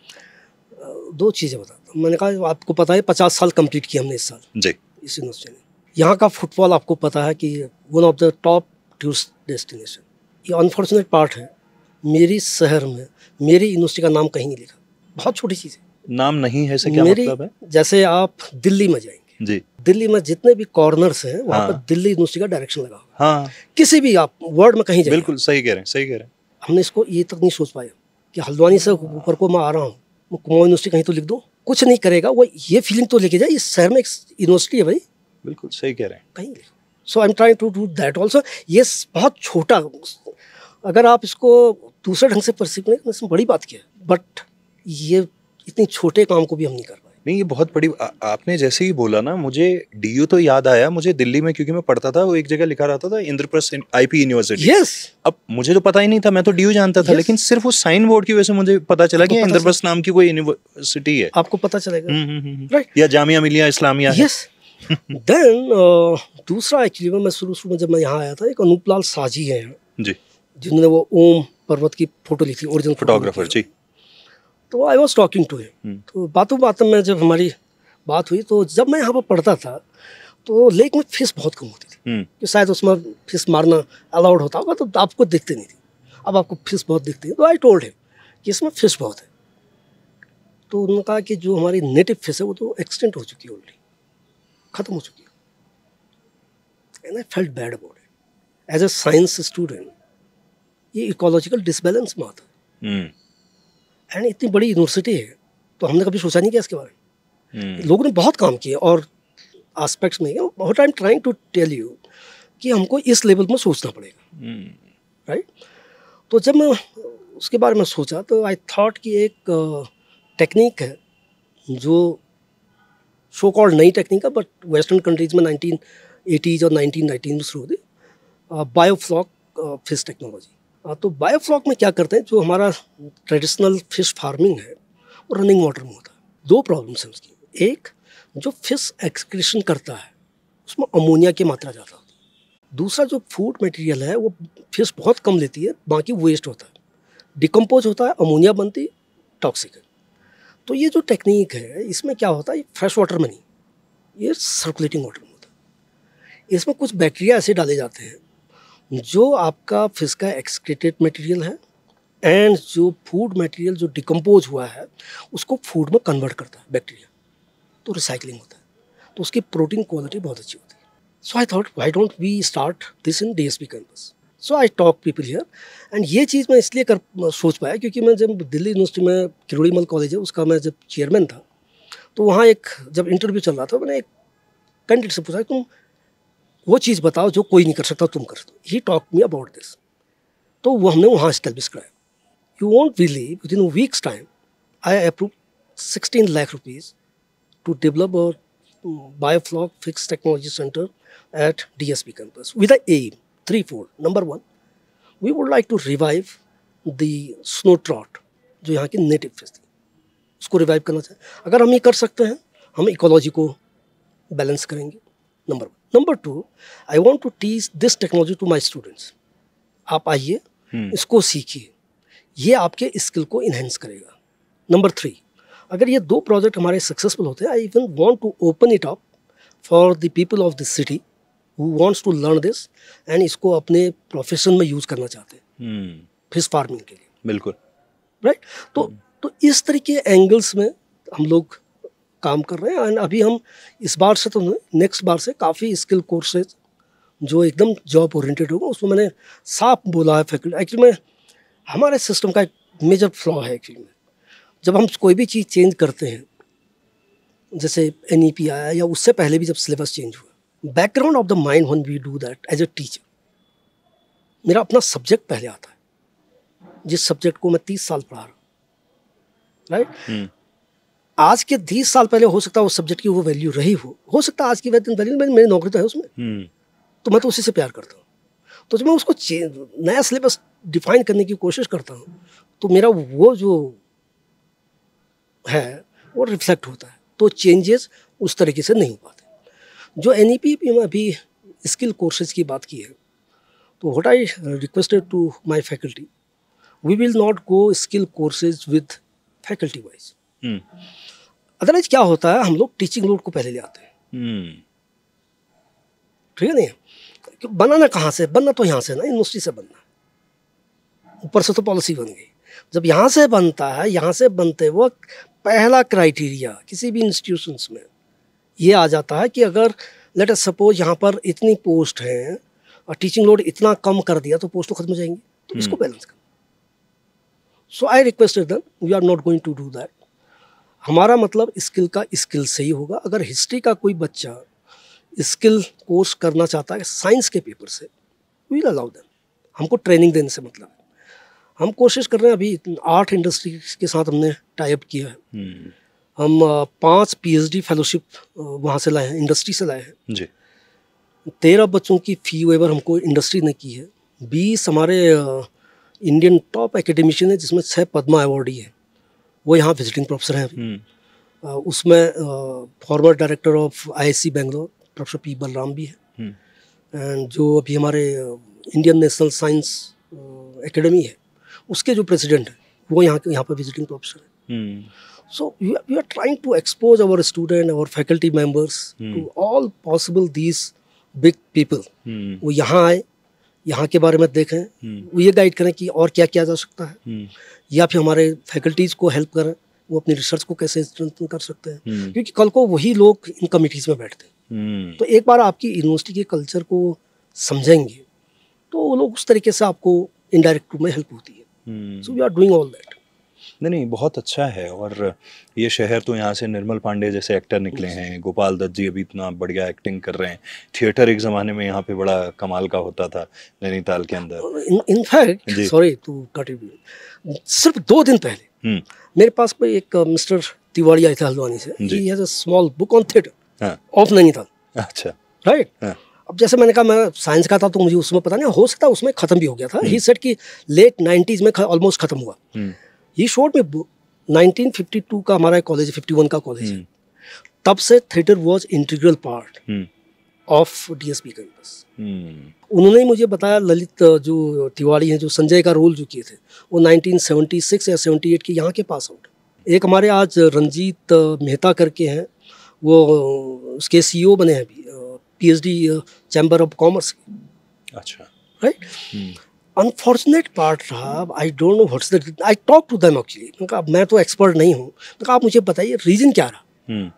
दो चीज़ें बताता हूँ। मैंने कहा आपको पता है पचास साल कंप्लीट किया हमने इस साल जी इस यूनिवर्सिटी ने। यहाँ का फुटबॉल आपको पता है कि one of the top tourist destination. ये अनफॉर्चुनेट पार्ट है, मेरी शहर में मेरी यूनिवर्सिटी का नाम कहीं नहीं लिखा। बहुत छोटी चीज़ है, नाम नहीं है, से क्या मेरी, मतलब है? जैसे आप दिल्ली में जाएंगे जी, दिल्ली में जितने भी कॉर्नर्स हैं वहाँ हाँ। पर दिल्ली यूनिवर्सिटी का डायरेक्शन लगा हुआ। हाँ, किसी भी आप वर्ड में कहीं जाइए, बिल्कुल सही कह रहे हैं, सही कह रहे हैं। हमने इसको ये तक नहीं सोच पाया कि हल्द्वानी से ऊपर को मैं आ रहा हूँ, मैं कुमाऊं यूनिवर्सिटी कहीं तो लिख दूँ। कुछ नहीं करेगा वो, ये फीलिंग तो लेके जाए इस शहर में एक यूनिवर्सिटी है भाई, बिल्कुल सही कह रहे हैं। कहीं लिखो। So I am trying to do that also. ये बहुत छोटा, अगर आप इसको दूसरे ढंग से परसीव करें, इसमें बड़ी बात क्या है, बट ये इतने छोटे काम को भी हम नहीं कर पाए। नहीं, ये बहुत बड़ी आ, आपने जैसे ही बोला ना, मुझे डीयू तो याद आया। मुझे दिल्ली में, क्योंकि मैं पढ़ता था, वो एक जगह लिखा रहता था इंद्रप्रस्थ आईपी यूनिवर्सिटी। यस, अब मुझे तो पता ही नहीं था, मैं तो डीयू जानता था, yes. लेकिन सिर्फ उस साइन बोर्ड की वजह से मुझे पता चला कि पता इंद्रप्रस्थ नाम की कोई यूनिवर्सिटी है। आपको पता चलेगा, हम्म, हम्म, हम्म, राइट, या जामिया मिलिया इस्लामिया है। यस। देन दूसरा एक्चुअली में मैं शुरू शुरू में जब मैं यहाँ आया था, एक अनूपलाल साजी है जी, जिन्होंने वो ओम पर्वत की फोटो ली थी, ओरिजिनल फोटोग्राफर जी। तो I was talking to him. तो बातों बातों में जब हमारी बात हुई, तो जब मैं यहाँ पर पढ़ता था तो लेक में फिश बहुत कम होती थी, कि शायद उसमें फिश मारना अलाउड होता होगा, तो आपको दिखते नहीं थी। अब आपको फिश बहुत दिखती है। तो आई टोल्ड हिम कि इसमें फिश बहुत है। तो उन्होंने कहा कि जो हमारी नेटिव फिश है वो तो एक्सटेंट हो चुकी है, ऑलरेडी खत्म हो चुकी है। And I felt bad about it as a science student. ये इकोलॉजिकल डिसबैलेंस में आता है। एंड इतनी बड़ी यूनिवर्सिटी है, तो हमने कभी सोचा नहीं किया इसके बारे में। Hmm. लोगों ने बहुत काम किए और एस्पेक्ट्स में, what I am trying to tell you कि हमको इस लेवल में सोचना पड़ेगा, राइट hmm. right? तो जब मैं उसके बारे में सोचा तो आई थॉट कि एक टेक्निक है जो सो कॉल्ड नई टेक्निक है, बट वेस्टर्न कंट्रीज में नाइनटीन एटीज़ और नाइनटीन नाइनटीन में शुरू हुई, बायोफ्लॉक फिश टेक्नोलॉजी। तो बायोफ्लॉक में क्या करते हैं, जो हमारा ट्रेडिशनल फिश फार्मिंग है वो रनिंग वाटर में होता है। दो प्रॉब्लम्स हैं उसकी। एक, जो फिश एक्सक्रीशन करता है उसमें अमोनिया की मात्रा ज़्यादा होती है। दूसरा, जो फूड मटेरियल है वो फिश बहुत कम लेती है, बाकी वेस्ट होता है, डिकम्पोज होता है, अमोनिया बनती, टॉक्सिक है। तो ये जो टेक्निक है इसमें क्या होता है, ये फ्रेश वाटर में नहीं, ये सर्कुलेटिंग वाटर में होता है। इसमें कुछ बैक्टीरिया ऐसे डाले जाते हैं जो आपका फिश का एक्सक्रीटेड मटेरियल है एंड जो फूड मटेरियल जो डिकम्पोज हुआ है उसको फूड में कन्वर्ट करता है बैक्टीरिया। तो रिसाइकलिंग होता है, तो उसकी प्रोटीन क्वालिटी बहुत अच्छी होती है. So I thought why don't we start this in DSP campus. So I talk people here and ये चीज़ मैं इसलिए कर सोच पाया क्योंकि मैं जब दिल्ली यूनिवर्सिटी में किरोड़ीमल कॉलेज है उसका मैं जब चेयरमैन था, तो वहाँ एक जब इंटरव्यू चल रहा था मैंने एक कैंडिडेट से पूछा तुम वो चीज़ बताओ जो कोई नहीं कर सकता तुम कर दो. He talk me about this. तो वो हमने वहाँ इस्टेब्लिश कराया. You want believe within weeks time I approve sixteen lakh rupees to develop our biofloc fish technology centre at D S P campus with a aim three fold. Number one, we would like to revive the snow trout जो यहाँ की native fish थी, उसको revive करना चाहिए. अगर हम ये कर सकते हैं हम इकोलॉजी को बैलेंस करेंगे. Number one. Number two, I want to teach this technology to my students. आप आइए, इसको सीखिए, ये आपके स्किल को इन्हेंस करेगा. नंबर थ्री, अगर ये दो प्रोजेक्ट हमारे सक्सेसफुल होते हैं, I even want to open it up for the people of this city who wants to learn this and इसको अपने प्रोफेशन में यूज़ करना चाहते हैं फिश फार्मिंग के लिए. बिल्कुल राइट. तो तो इस तरीके एंगल्स में हम लोग काम कर रहे हैं. एंड अभी हम इस बार से तो नेक्स्ट बार से काफ़ी स्किल कोर्सेज जो एकदम जॉब ओरिएंटेड होगा उसमें मैंने साफ बोला है फैकल्टी. एक्चुअली में हमारे सिस्टम का एक मेजर फ्लॉ है एक्चुअली में. जब हम कोई भी चीज़ चेंज करते हैं, जैसे एन ई पी आया या उससे पहले भी जब सिलेबस चेंज हुआ, background of the mind when we do that as a teacher, मेरा अपना सब्जेक्ट पहले आता है जिस सब्जेक्ट को मैं तीस साल पढ़ा रहा हूँ. राइट. आज के तीस साल पहले हो सकता है उस सब्जेक्ट की वो वैल्यू रही हो हो सकता है आज की वैल्यू मेरी नौकरी तो है उसमें, तो मैं तो उसी से प्यार करता हूँ. तो जब मैं उसको नया सिलेबस डिफाइन करने की कोशिश करता हूँ तो मेरा वो जो है वो रिफ्लेक्ट होता है. तो चेंजेस उस तरीके से नहीं हो पाते. जो एन ई पी में अभी स्किल कोर्सेज की बात की है, तो what I requested to my faculty, we will not go skill courses with faculty wise. Otherwise क्या होता है, हम लोग टीचिंग लोड को पहले ले आते हैं. ठीक है नहीं, बनाना कहाँ से, बनना तो यहाँ से ना, यूनिवर्सिटी से बनना. ऊपर से तो पॉलिसी बन गई. जब यहाँ से बनता है, यहाँ से बनते वक्त पहला क्राइटेरिया किसी भी इंस्टीट्यूशंस में ये आ जाता है कि अगर लेट अस सपोज यहाँ पर इतनी पोस्ट हैं और टीचिंग लोड इतना कम कर दिया तो पोस्ट तो खत्म हो जाएंगी. तो इसको बैलेंस करना. So I requested them, we are not going to do that. हमारा मतलब स्किल का स्किल से ही होगा. अगर हिस्ट्री का कोई बच्चा स्किल कोर्स करना चाहता है साइंस के पेपर से, वी विल अलाउ देम. हमको ट्रेनिंग देने से मतलब है. हम कोशिश कर रहे हैं, अभी आठ इंडस्ट्रीज के साथ हमने टाई अप किया है. हम पांच पीएचडी फेलोशिप वहाँ से लाए हैं, इंडस्ट्री से लाए हैं जी. तेरह बच्चों की फ़ी वेवर हमको इंडस्ट्री ने की है. बीस हमारे इंडियन टॉप एकेडमिशियन है जिसमें छः पद्मा अवार्डी है, वो यहाँ विजिटिंग प्रोफेसर हैं अभी. उसमें former director of I I C Bangalore professor P Balram भी है. एंड जो अभी हमारे इंडियन नेशनल साइंस एकेडमी है उसके जो प्रेसिडेंट हैं वो यहाँ यहाँ पर विजिटिंग प्रोफेसर हैं. So we are trying to expose our student, our faculty members to all possible these big people. वो यहाँ आए, यहाँ के बारे में देखें, वो ये गाइड करें कि और क्या किया जा सकता है, या फिर हमारे फैकल्टीज़ को हेल्प करें वो अपनी रिसर्च को कैसे स्ट्रेंथन कर सकते हैं. क्योंकि कल को वही लोग इन कमिटीज़ में बैठते हैं. तो एक बार आपकी यूनिवर्सिटी के कल्चर को समझेंगे तो वो लोग उस तरीके से आपको इनडायरेक्ट में हेल्प होती है. So we are doing all that. नहीं नहीं बहुत अच्छा है. और ये शहर तो यहाँ से निर्मल पांडे जैसे एक्टर निकले हैं, गोपाल दत्त जी अभी इतना बढ़िया एक्टिंग कर रहे हैं. थिएटर एक ज़माने में यहाँ पे बड़ा कमाल का होता था नैनीताल के अंदर. In fact sorry to cut you, सिर्फ दो दिन पहले मेरे पास कोई एक मिस्टर तिवारी आए थे हल्द्वानी से. He has a small book on theatre of Nainital. अच्छा. राइट. अब जैसे मैंने कहा मैं साइंस का था तो मुझे उसमें पता नहीं, हो सकता उसमें ख़त्म भी हो गया था. ही सेड कि लेट नाइन्टीज़ में ऑलमोस्ट ख़त्म हुआ. ये शॉर्ट में नाइनटीन फिफ्टी टू का हमारा कॉलेज, फिफ्टी वन का कॉलेज है, तब से theatre was integral part of DSP campus. उन्होंने ही मुझे बताया, ललित जो तिवारी हैं जो संजय का रोल जो किए थे वो नाइनटीन सेवेंटी सिक्स या सेवेंटी एट के यहाँ के पास आउट. एक हमारे आज रंजीत मेहता करके हैं, वो उसके सीईओ बने हैं अभी, पीएचडी चैम्बर ऑफ कॉमर्स. अच्छा. राइट. अनफॉर्चुनेट पार्ट रहा, I don't know what's the, I talk to them actually. मैं कहा मैं तो एक्सपर्ट नहीं हूँ. मैं कहा आप मुझे बताइए रीज़न क्या रहा.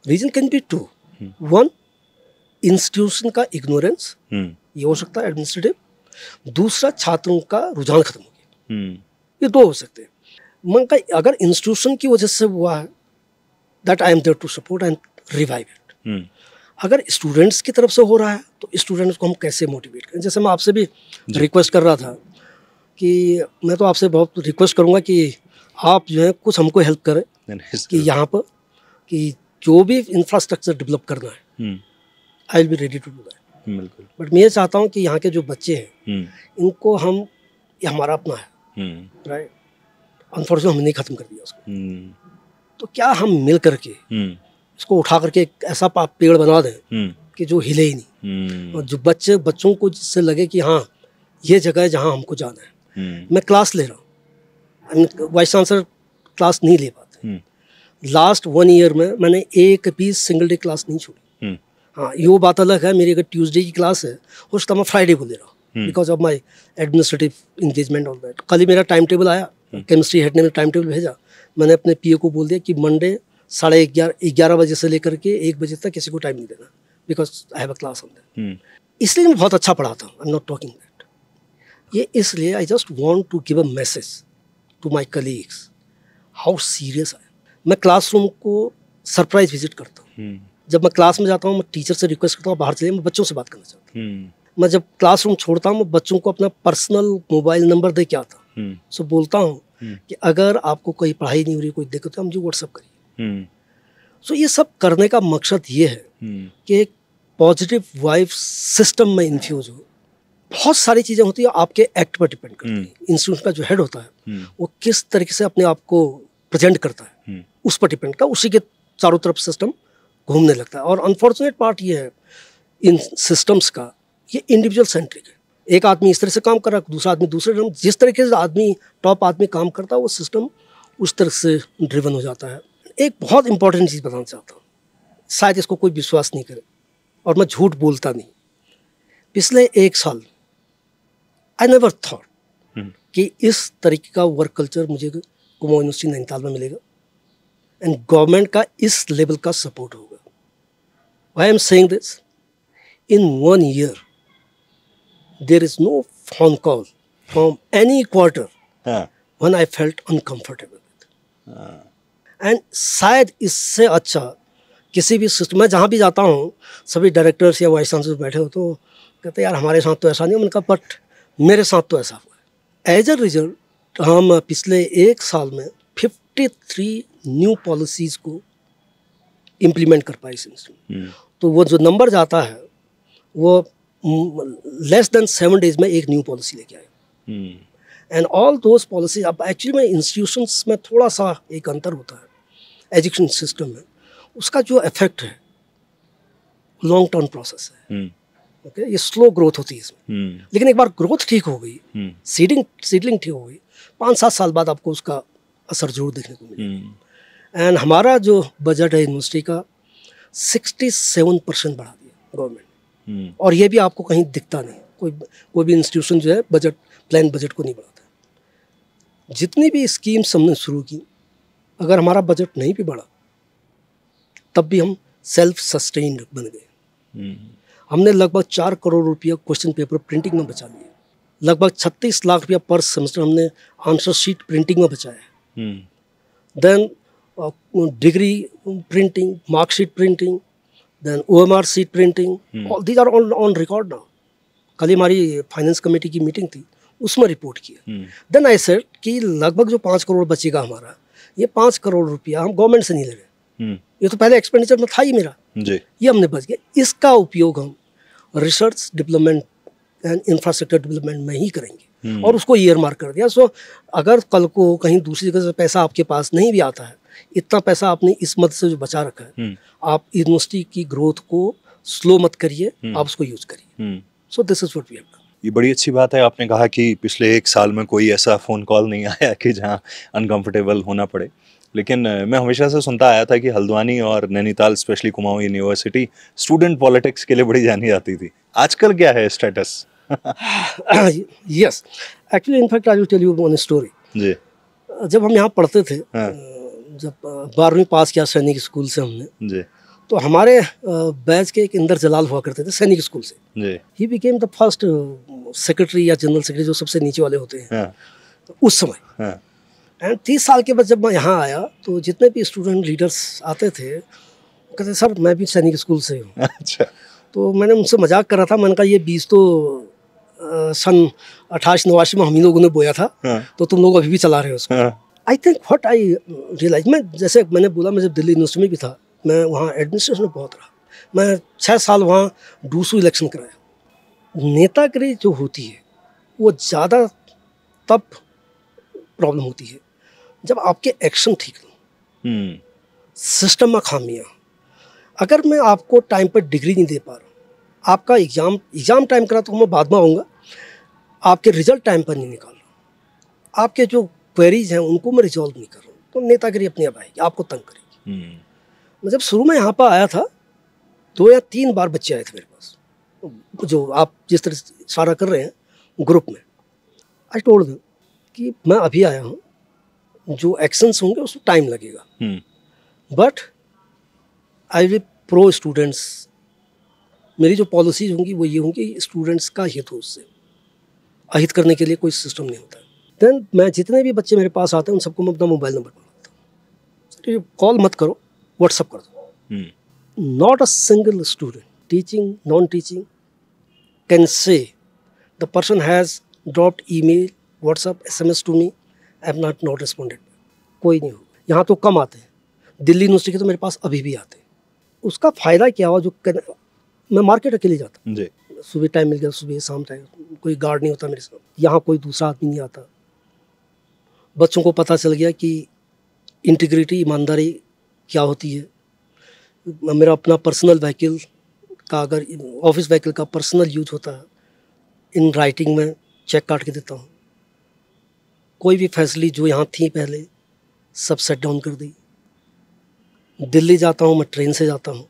Reason can be two, one institution का इग्नोरेंस, ये हो सकता है एडमिनिस्ट्रेटिव, दूसरा छात्रों का रुझान खत्म हो गया, ये दो हो सकते हैं। मन का अगर इंस्टीट्यूशन की वजह से हुआ है, that I am there to support and revive it. अगर स्टूडेंट्स की तरफ से हो रहा है तो स्टूडेंट्स को हम कैसे मोटिवेट करें। जैसे मैं आपसे भी रिक्वेस्ट कर रहा था कि मैं तो आपसे बहुत रिक्वेस्ट करूंगा कि आप जो है कुछ हमको हेल्प करें कि यहाँ पर कि जो भी इंफ्रास्ट्रक्चर डेवलप करना है, I will be ready to do that. बिल्कुल। बट मैं ये चाहता हूँ कि यहाँ के जो बच्चे हैं इनको हम, ये हमारा अपना है, राइट, अनफॉर्चुनेटली हमने नहीं खत्म कर दिया उसको, तो क्या हम मिल करके इसको उठा करके एक ऐसा पेड़ बना दें कि जो हिले ही नहीं, और जो बच्चे बच्चों को जिससे लगे कि हाँ ये जगह है जहाँ हमको जाना है। मैं क्लास ले रहा हूँ, वाइस चांसलर क्लास नहीं ले पाते, लास्ट वन ईयर में मैंने एक भी सिंगल डे क्लास नहीं छोड़ी। हाँ, ये बात अलग है, मेरी अगर ट्यूसडे की क्लास है हो सकता मैं फ्राइडे को ले रहा हूँ because of my administrative engagement all that. कल ही मेरा टाइम टेबल आया, केमिस्ट्री हेड ने मेरा टाइम टेबल भेजा, मैंने अपने पीए को बोल दिया कि मंडे साढ़े ग्यारह ग्यारह बजे से लेकर के एक बजे तक किसी को टाइम नहीं देना because I have a class on that. इसलिए मैं बहुत अच्छा पढ़ाता हूँ, I am not talking that, ये इसलिए I just want to give a message to my colleagues how serious I am. मैं क्लासरूम को सरप्राइज विजिट करता हूँ। जब मैं क्लास में जाता हूँ मैं टीचर से रिक्वेस्ट करता हूँ बाहर चलिए, मैं बच्चों से बात करना चाहता हूँ। मैं जब क्लासरूम छोड़ता हूँ मैं बच्चों को अपना पर्सनल मोबाइल नंबर दे के आता हूँ, सो बोलता हूँ कि अगर आपको कोई पढ़ाई नहीं हो रही, कोई दिक्कत है, मुझे व्हाट्सअप करिए। सो so, ये सब करने का मकसद ये है कि एक पॉजिटिव वाइब सिस्टम में इन्फ्यूज हो। बहुत सारी चीज़ें होती है आपके एक्ट पर डिपेंड करती है। इंस्टीट्यूट का जो हेड होता है वो किस तरीके से अपने आप को प्रेजेंट करता है उस पर डिपेंड करता है, उसी के चारों तरफ सिस्टम घूमने लगता है। और अनफॉर्चुनेट पार्ट ये है इन सिस्टम्स का, ये इंडिविजुअल सेंट्रिक है। एक आदमी इस तरह से काम कर रहा है, दूसरा आदमी दूसरे ढंग, जिस तरीके से आदमी टॉप आदमी काम करता है वो सिस्टम उस तरह से ड्रिवन हो जाता है। एक बहुत इंपॉर्टेंट चीज़ बताना चाहता हूँ, शायद इसको कोई विश्वास नहीं करे और मैं झूठ बोलता नहीं। पिछले एक साल आई नेवर थॉट कि इस तरीके का वर्क कल्चर मुझे कुमाऊं यूनिवर्सिटी नैनीताल में मिलेगा एंड गवर्नमेंट का इस लेवल का सपोर्ट होगा। I am saying this, in one year there is no phone call from any quarter when I felt uncomfortable with. And शायद इससे अच्छा किसी भी सिस्टम में जहाँ भी जाता हूँ सभी डायरेक्टर्स या वाइस चांसलर बैठे हो तो कहते यार हमारे साथ तो ऐसा नहीं, मैंने कहा बट मेरे साथ तो ऐसा हुआ है। एज अ रिजल्ट हम पिछले एक साल में तिरेपन न्यू पॉलिसीज़ को इम्प्लीमेंट कर पाए इस इंस्टीट्यूट। तो वो जो नंबर जाता है वो लेस देन सेवन डेज में एक न्यू पॉलिसी लेके आए। एंड ऑल दोज पॉलिसी, अब एक्चुअली में इंस्टीट्यूशंस में थोड़ा सा एक अंतर होता है एजुकेशन सिस्टम में, उसका जो इफेक्ट है लॉन्ग टर्म प्रोसेस है। Okay okay? ये स्लो ग्रोथ होती है इसमें, लेकिन एक बार ग्रोथ ठीक हो गई, सीडिंग सीडलिंग ठीक हो गई, पाँच सात साल बाद आपको उसका असर जरूर देखने को मिलेगा। एंड हमारा जो बजट है यूनिवर्सिटी का सिक्सटी सेवन परसेंट बढ़ा दिया गवर्नमेंट, और ये भी आपको कहीं दिखता नहीं। कोई कोई भी इंस्टीट्यूशन जो है बजट प्लान बजट को नहीं बढ़ाता। जितनी भी स्कीम्स हमने शुरू की, अगर हमारा बजट नहीं भी बढ़ा तब भी हम सेल्फ सस्टेन्ड बन गए। हमने लगभग चार करोड़ रुपया क्वेश्चन पेपर प्रिंटिंग में बचा लिए, लगभग छत्तीस लाख रुपया पर सेमेस्टर हमने आंसर शीट प्रिंटिंग में बचाया। Then degree printing, marksheet printing, then OMR sheet printing, all these are on on record now. कल हमारी फाइनेंस कमेटी की मीटिंग थी, उसमें रिपोर्ट किया। देन आई सेड कि लगभग जो पाँच करोड़ बचेगा हमारा, ये पाँच करोड़ रुपया हम गवर्नमेंट से नहीं ले रहे, ये तो पहले एक्सपेंडिचर में था ही मेरा जी। ये हमने बच गया, इसका उपयोग हम research development and infrastructure development में ही करेंगे, और उसको ईयर मार्क कर दिया। सो अगर कल को कहीं दूसरी जगह से पैसा आपके पास नहीं भी आता है, इतना पैसा आपने इस मद से जो बचा रखा है, आप यूनिवर्सिटी की ग्रोथ को स्लो मत करिए, आप उसको यूज करिए। So this is what we have done. ये बड़ी अच्छी बात है, आपने कहा कि पिछले एक साल में कोई ऐसा फ़ोन कॉल नहीं आया कि जहाँ अनकंफर्टेबल होना पड़े। लेकिन मैं हमेशा से सुनता आया था कि हल्द्वानी और Nainital specially Kumaon university student politics के लिए बड़ी जानी जाती थी। आजकल क्या है status? Yes, actually in fact I will tell you one story जी। जब हम यहाँ पढ़ते थे, हाँ। जब बारहवीं पास किया सैनिक स्कूल से हमने जी, तो हमारे बैच के एक इंदर जलाल हुआ करते थे सैनिक स्कूल से, he became the first secretary या जनरल सेक्रेटरी, जो सबसे नीचे वाले होते हैं। हाँ. तो उस समय हाँ. एंड तीस साल के बाद जब मैं यहाँ आया तो जितने भी स्टूडेंट लीडर्स आते थे कहते सर मैं भी सैनिक स्कूल से हूँ। अच्छा। तो मैंने उनसे मजाक कर रहा था, मैंने कहा ये बीज तो आ, सन अठारह नवासी में हम ही लोगों ने बोया था। हाँ. तो तुम लोग अभी भी चला रहे हो उसको। I think what I realise, मैं जैसे मैंने बोला मैं जब दिल्ली यूनिवर्सिटी में भी था, मैं वहाँ एडमिनिस्ट्रेशन में बहुत रहा, मैं छः साल वहाँ डूसू इलेक्शन कराया। नेतागिरी जो होती है वो ज़्यादा तब प्रॉब्लम होती है जब आपके एक्शन ठीक नहीं, सिस्टम में खामियाँ। अगर मैं आपको टाइम पर डिग्री नहीं दे पा रहा, आपका एग्ज़ाम एग्ज़ाम टाइम करा तो मैं बाद में आऊँगा, आपके रिजल्ट टाइम पर नहीं निकाल रहा, आपके जो क्वेरीज हैं उनको मैं रिजॉल्व नहीं कर रहा हूँ, तो नेतागिरी अपने आप आएगी, आपको तंग करेगी। मैं जब शुरू में यहाँ पर आया था, दो या तीन बार बच्चे आए थे मेरे पास, जो आप जिस तरह से इशारा कर रहे हैं ग्रुप में। आई टोल्ड देम कि मैं अभी आया हूँ, जो एक्शंस होंगे उसमें टाइम लगेगा, but I will pro students. मेरी जो पॉलिसीज होंगी वो ये होंगी स्टूडेंट्स का हित हो, उससे अहित करने के लिए कोई सिस्टम नहीं होता। देन मैं जितने भी बच्चे मेरे पास आते हैं उन सबको मैं अपना मोबाइल नंबर बनाता हूँ, कॉल मत करो, व्हाट्सअप कर दो। Not a single student, teaching non teaching, can say the person has dropped email, WhatsApp, SMS to me, I have not not responded. कोई नहीं होगा। यहाँ तो कम आते हैं, दिल्ली यूनिवर्सिटी के तो मेरे पास अभी भी आते हैं। उसका फ़ायदा क्या हुआ, जो मैं मार्केट अकेले जाता जी, सुबह टाइम मिल गया, सुबह शाम टाइम, कोई गार्ड नहीं होता मेरे साथ, यहाँ कोई दूसरा आदमी नहीं आता। बच्चों को पता चल गया कि इंटीग्रिटी, ईमानदारी क्या होती है। मेरा अपना पर्सनल व्हीकल का, अगर ऑफिस व्हीकल का पर्सनल यूज होता है, इन राइटिंग में चेक काट के देता हूँ। कोई भी फैसिलिटी जो यहाँ थी पहले सब सेट डाउन कर दी। दिल्ली जाता हूँ मैं ट्रेन से जाता हूँ,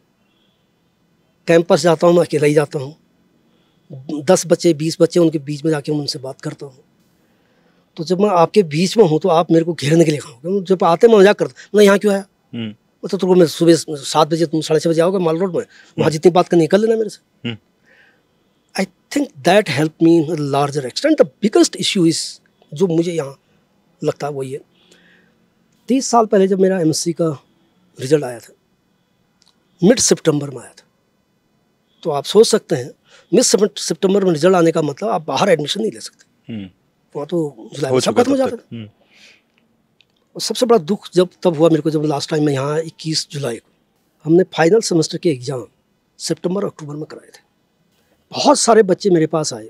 कैंपस जाता हूँ मैं अकेला ही जाता हूँ। दस बच्चे बीस बच्चे उनके बीच में जाके उनसे बात करता हूँ। तो जब मैं आपके बीच में हूँ तो आप मेरे को घेरने के लिए खाओगे। जब आते मैं मजाक करता, मैं यहाँ क्यों आया, मतलब तुमको मैं सुबह सात बजे तुम साढ़े छः बजे आओगे माल रोड में, वहाँ जितनी बात करनी कर लेना मेरे से। I think that help me in larger extent. The biggest issue is जो मुझे यहाँ लगता है वो ये, तीस साल पहले जब मेरा एमएससी का रिजल्ट आया था, मिड सितंबर में आया था, तो आप सोच सकते हैं मिड सितंबर में रिजल्ट आने का मतलब आप बाहर एडमिशन नहीं ले सकते, वहाँ तो जुलाई में सब खत्म हो जाता था। और सबसे बड़ा दुख जब तब हुआ मेरे को, जब लास्ट टाइम मैं यहाँ इक्कीस जुलाई को हमने फाइनल सेमेस्टर के एग्ज़ाम सितंबर अक्टूबर में कराए थे। बहुत सारे बच्चे मेरे पास आए,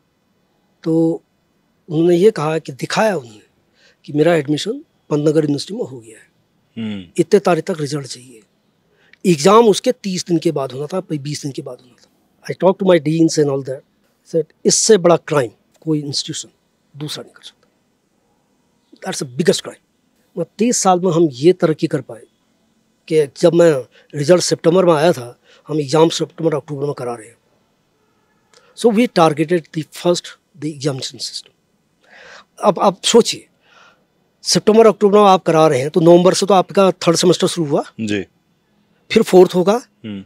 तो उन्होंने ये कहा कि दिखाया उन्होंने कि मेरा एडमिशन पंतनगर यूनिवर्सिटी में हो गया है, इतने तारीख तक रिजल्ट चाहिए। एग्ज़ाम उसके तीस दिन के बाद होना था, बीस दिन के बाद होना था। I talk to my deans and all that, said इससे बड़ा क्राइम कोई इंस्टीट्यूशन दूसरा नहीं कर सकता। That's the biggest crime. मैं तीस साल में हम ये तरक्की कर पाए कि जब मैं रिजल्ट सितंबर में आया था, हम एग्ज़ाम सितंबर अक्टूबर में करा रहे हैं। So we targeted the first the examination system. अब आप सोचिए, सितंबर अक्टूबर में आप करा रहे हैं तो नवंबर से तो आपका थर्ड सेमेस्टर शुरू हुआ जी, फिर फोर्थ होगा।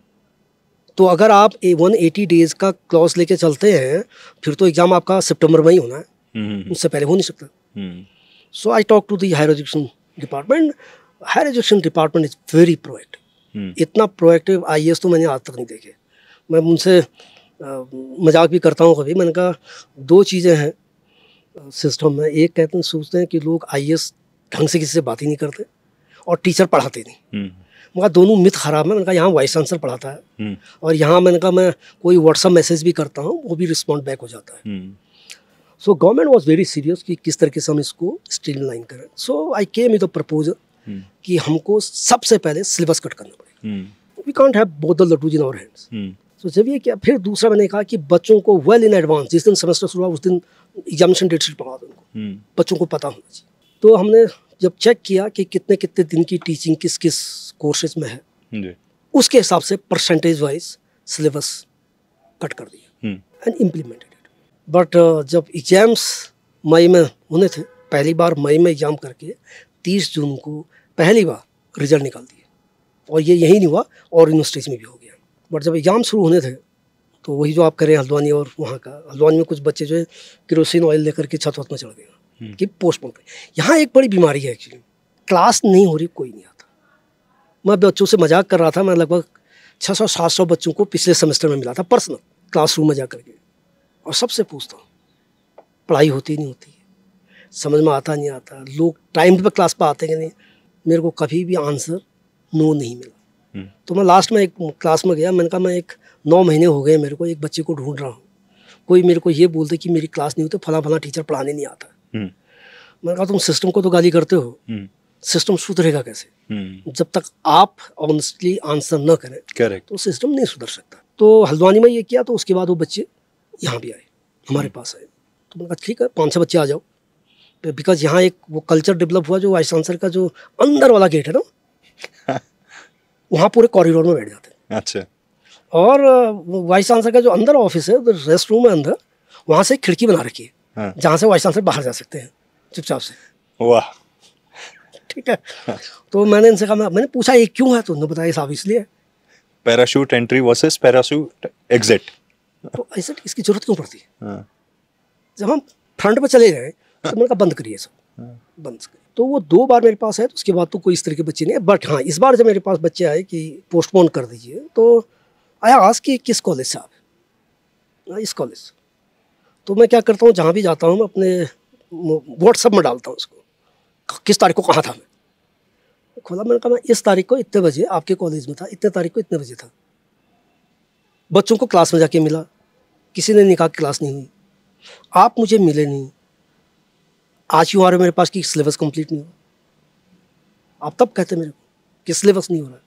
तो अगर आप वन एटी डेज का क्लॉज लेके चलते हैं, फिर तो एग्जाम आपका सितंबर में ही होना है, उससे पहले हो नहीं सकता। So I talk to the higher education department. Higher education department is very proactive. इतना प्रोएक्टिव आईएएस तो मैंने आज तक नहीं देखे। मैं उनसे मजाक भी करता हूँ कभी, मैंने कहा दो चीज़ें हैं सिस्टम में, एक कहते हैं सोचते हैं कि लोग आईएएस ढंग से किसी से बात ही नहीं करते और टीचर पढ़ाते नहीं। मगर दोनों मिथ खराब है। मैंने कहा यहाँ वाइस चांसलर पढ़ाता है और यहाँ मैंने कहा मैं कोई व्हाट्सअप मैसेज भी करता हूँ वो भी रिस्पॉन्ड बैक हो जाता है। So government was very serious कि किस तरीके से हम इसको स्ट्रीमलाइन करें। सो आई केम विद अ प्रपोजल कि हमको सबसे पहले सिलेबस कट करना पड़ेगा। We can't have both the laddoos in our hands. सो जब ये क्या, फिर दूसरा मैंने कहा कि बच्चों को वेल इन एडवांस, जिस दिन सेमेस्टर शुरू हुआ उस दिन एग्जामिनेशन डेट शीट पढ़ा दो उनको, बच्चों को पता होना चाहिए। तो हमने जब चेक किया कि कितने कितने दिन की टीचिंग किस किस कोर्सेज में है, उसके हिसाब से परसेंटेज वाइज सिलेबस कट कर दिया एंड इम्प्लीमेंटेड इट। बट जब एग्जाम्स मई में होने थे, पहली बार मई में एग्जाम करके तीस जून को पहली बार रिजल्ट निकाल दिए और ये यही नहीं हुआ और यूनिवर्सिटीज़ में भी हो गया। बट जब एग्ज़ाम शुरू होने थे तो वही जो आप करें हल्द्वानी और वहाँ का, हल्द्वानी में कुछ बच्चे जो है केरोसिन ऑयल लेकर के छत वत में चढ़ गए कि पोस्टपोन करें। यहाँ एक बड़ी बीमारी है एक्चुअली, क्लास नहीं हो रही, कोई नहीं आता। मैं बच्चों से मजाक कर रहा था, मैं लगभग छः सौ सात सौ बच्चों को पिछले सेमेस्टर में मिला था पर्सनल क्लासरूम में जा करके, और सबसे पूछता हूँ पढ़ाई होती नहीं होती है, समझ में आता नहीं आता, लोग टाइम पे क्लास पर आते हैं कि नहीं। मेरे को कभी भी आंसर नो नहीं मिला। तो मैं लास्ट में एक क्लास में गया, मैंने कहा मैं एक नौ महीने हो गए मेरे को एक बच्चे को ढूंढ रहा हूँ, कोई मेरे को ये बोलते कि मेरी क्लास नहीं होती, फला फला टीचर पढ़ाने नहीं आता। मैंने कहा तुम सिस्टम को तो गाली करते हो, सिस्टम सुधरेगा कैसे जब तक आप ऑनेस्टली आंसर न करें। करेक्ट। तो सिस्टम नहीं सुधर सकता। तो हल्द्वानी में ये किया, तो उसके बाद वो बच्चे यहाँ भी आए, हमारे पास आए। तो मैंने कहा ठीक है पाँच छः बच्चे आ जाओ, बिकॉज यहाँ एक वो कल्चर डेवलप हुआ जो वाइस चांसलर का जो अंदर वाला गेट है ना, वहाँ पूरे कॉरिडोर में बैठ जाते हैं। अच्छा। और वाइस चांसलर का जो अंदर ऑफिस है, रेस्ट रूम है अंदर, वहाँ से एक खिड़की बना रखी है। हाँ। जहाँ से वाइस चांसलर बाहर जा सकते हैं चुपचाप से। वाह। ठीक है। हाँ। तो मैंने इनसे कहा, मैंने पूछा ये क्यों है, तो उन्होंने बताया साहब इसलिए parachute entry versus parachute exit. तो ऐसे इसकी जरूरत क्यों पड़ती है? हाँ। जब हम फ्रंट पर चले गए तो मैंने कहा बंद करिए सब। हाँ। बंद करिए। तो वो दो बार मेरे पास है, तो उसके बाद तो कोई इस तरह के बच्चे नहीं है। बट हाँ, इस बार जब मेरे पास बच्चे आए कि पोस्टपोन कर दीजिए, तो आया आज कि किस कॉलेज से आप? इस कॉलेज। तो मैं क्या करता हूँ, जहाँ भी जाता हूँ मैं अपने व्हाट्सएप में डालता हूँ उसको, किस तारीख को कहाँ था। मैं खोला, मैंने कहा मैं इस तारीख को इतने बजे आपके कॉलेज में था, इतने तारीख को इतने बजे था। बच्चों को क्लास में जाके मिला, किसी ने निकाह क्लास नहीं हुई, आप मुझे मिले नहीं, आज क्यों आ रहे हो मेरे पास कि सिलेबस कंप्लीट नहीं हुआ। आप तब कहते मेरे को कि सिलेबस नहीं हो रहा है।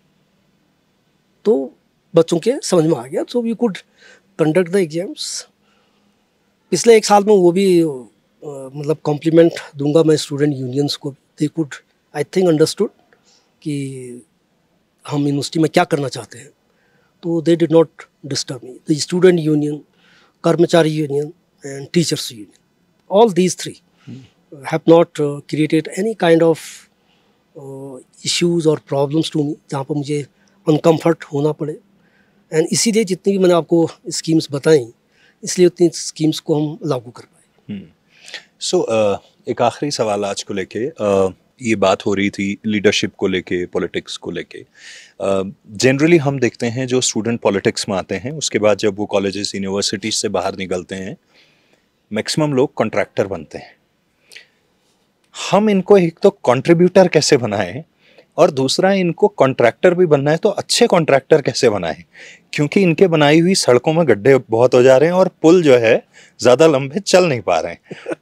तो बच्चों के समझ में आ गया, so we could conduct the exams. पिछले एक साल में वो भी uh, मतलब कॉम्प्लीमेंट दूंगा मैं स्टूडेंट यूनियंस को, they could I think understood कि हम यूनिवर्सिटी में क्या करना चाहते हैं। तो they did not disturb me. The student union, कर्मचारी union and teachers union, all these three have not uh, created any kind of uh, issues or problems to me जहाँ पर मुझे uncomfort होना पड़े। एंड इसीलिए जितनी भी मैंने आपको स्कीम्स बताई, इसलिए उतनी स्कीम्स को हम लागू कर पाए। सो so, uh, एक आखिरी सवाल आज को लेके, uh, ये बात हो रही थी लीडरशिप को लेके, पॉलिटिक्स को लेके। जनरली uh, हम देखते हैं जो स्टूडेंट पॉलिटिक्स में आते हैं, उसके बाद जब वो कॉलेजेस यूनिवर्सिटीज से बाहर निकलते हैं, मैक्सिमम लोग कॉन्ट्रैक्टर बनते हैं। हम इनको एक तो कंट्रीब्यूटर कैसे बनाएं, और दूसरा इनको कॉन्ट्रैक्टर भी बनना है तो अच्छे कॉन्ट्रैक्टर कैसे बनाएं, क्योंकि इनके बनाई हुई सड़कों में गड्ढे बहुत हो जा रहे हैं और पुल जो है ज्यादा लंबे चल नहीं पा रहे हैं।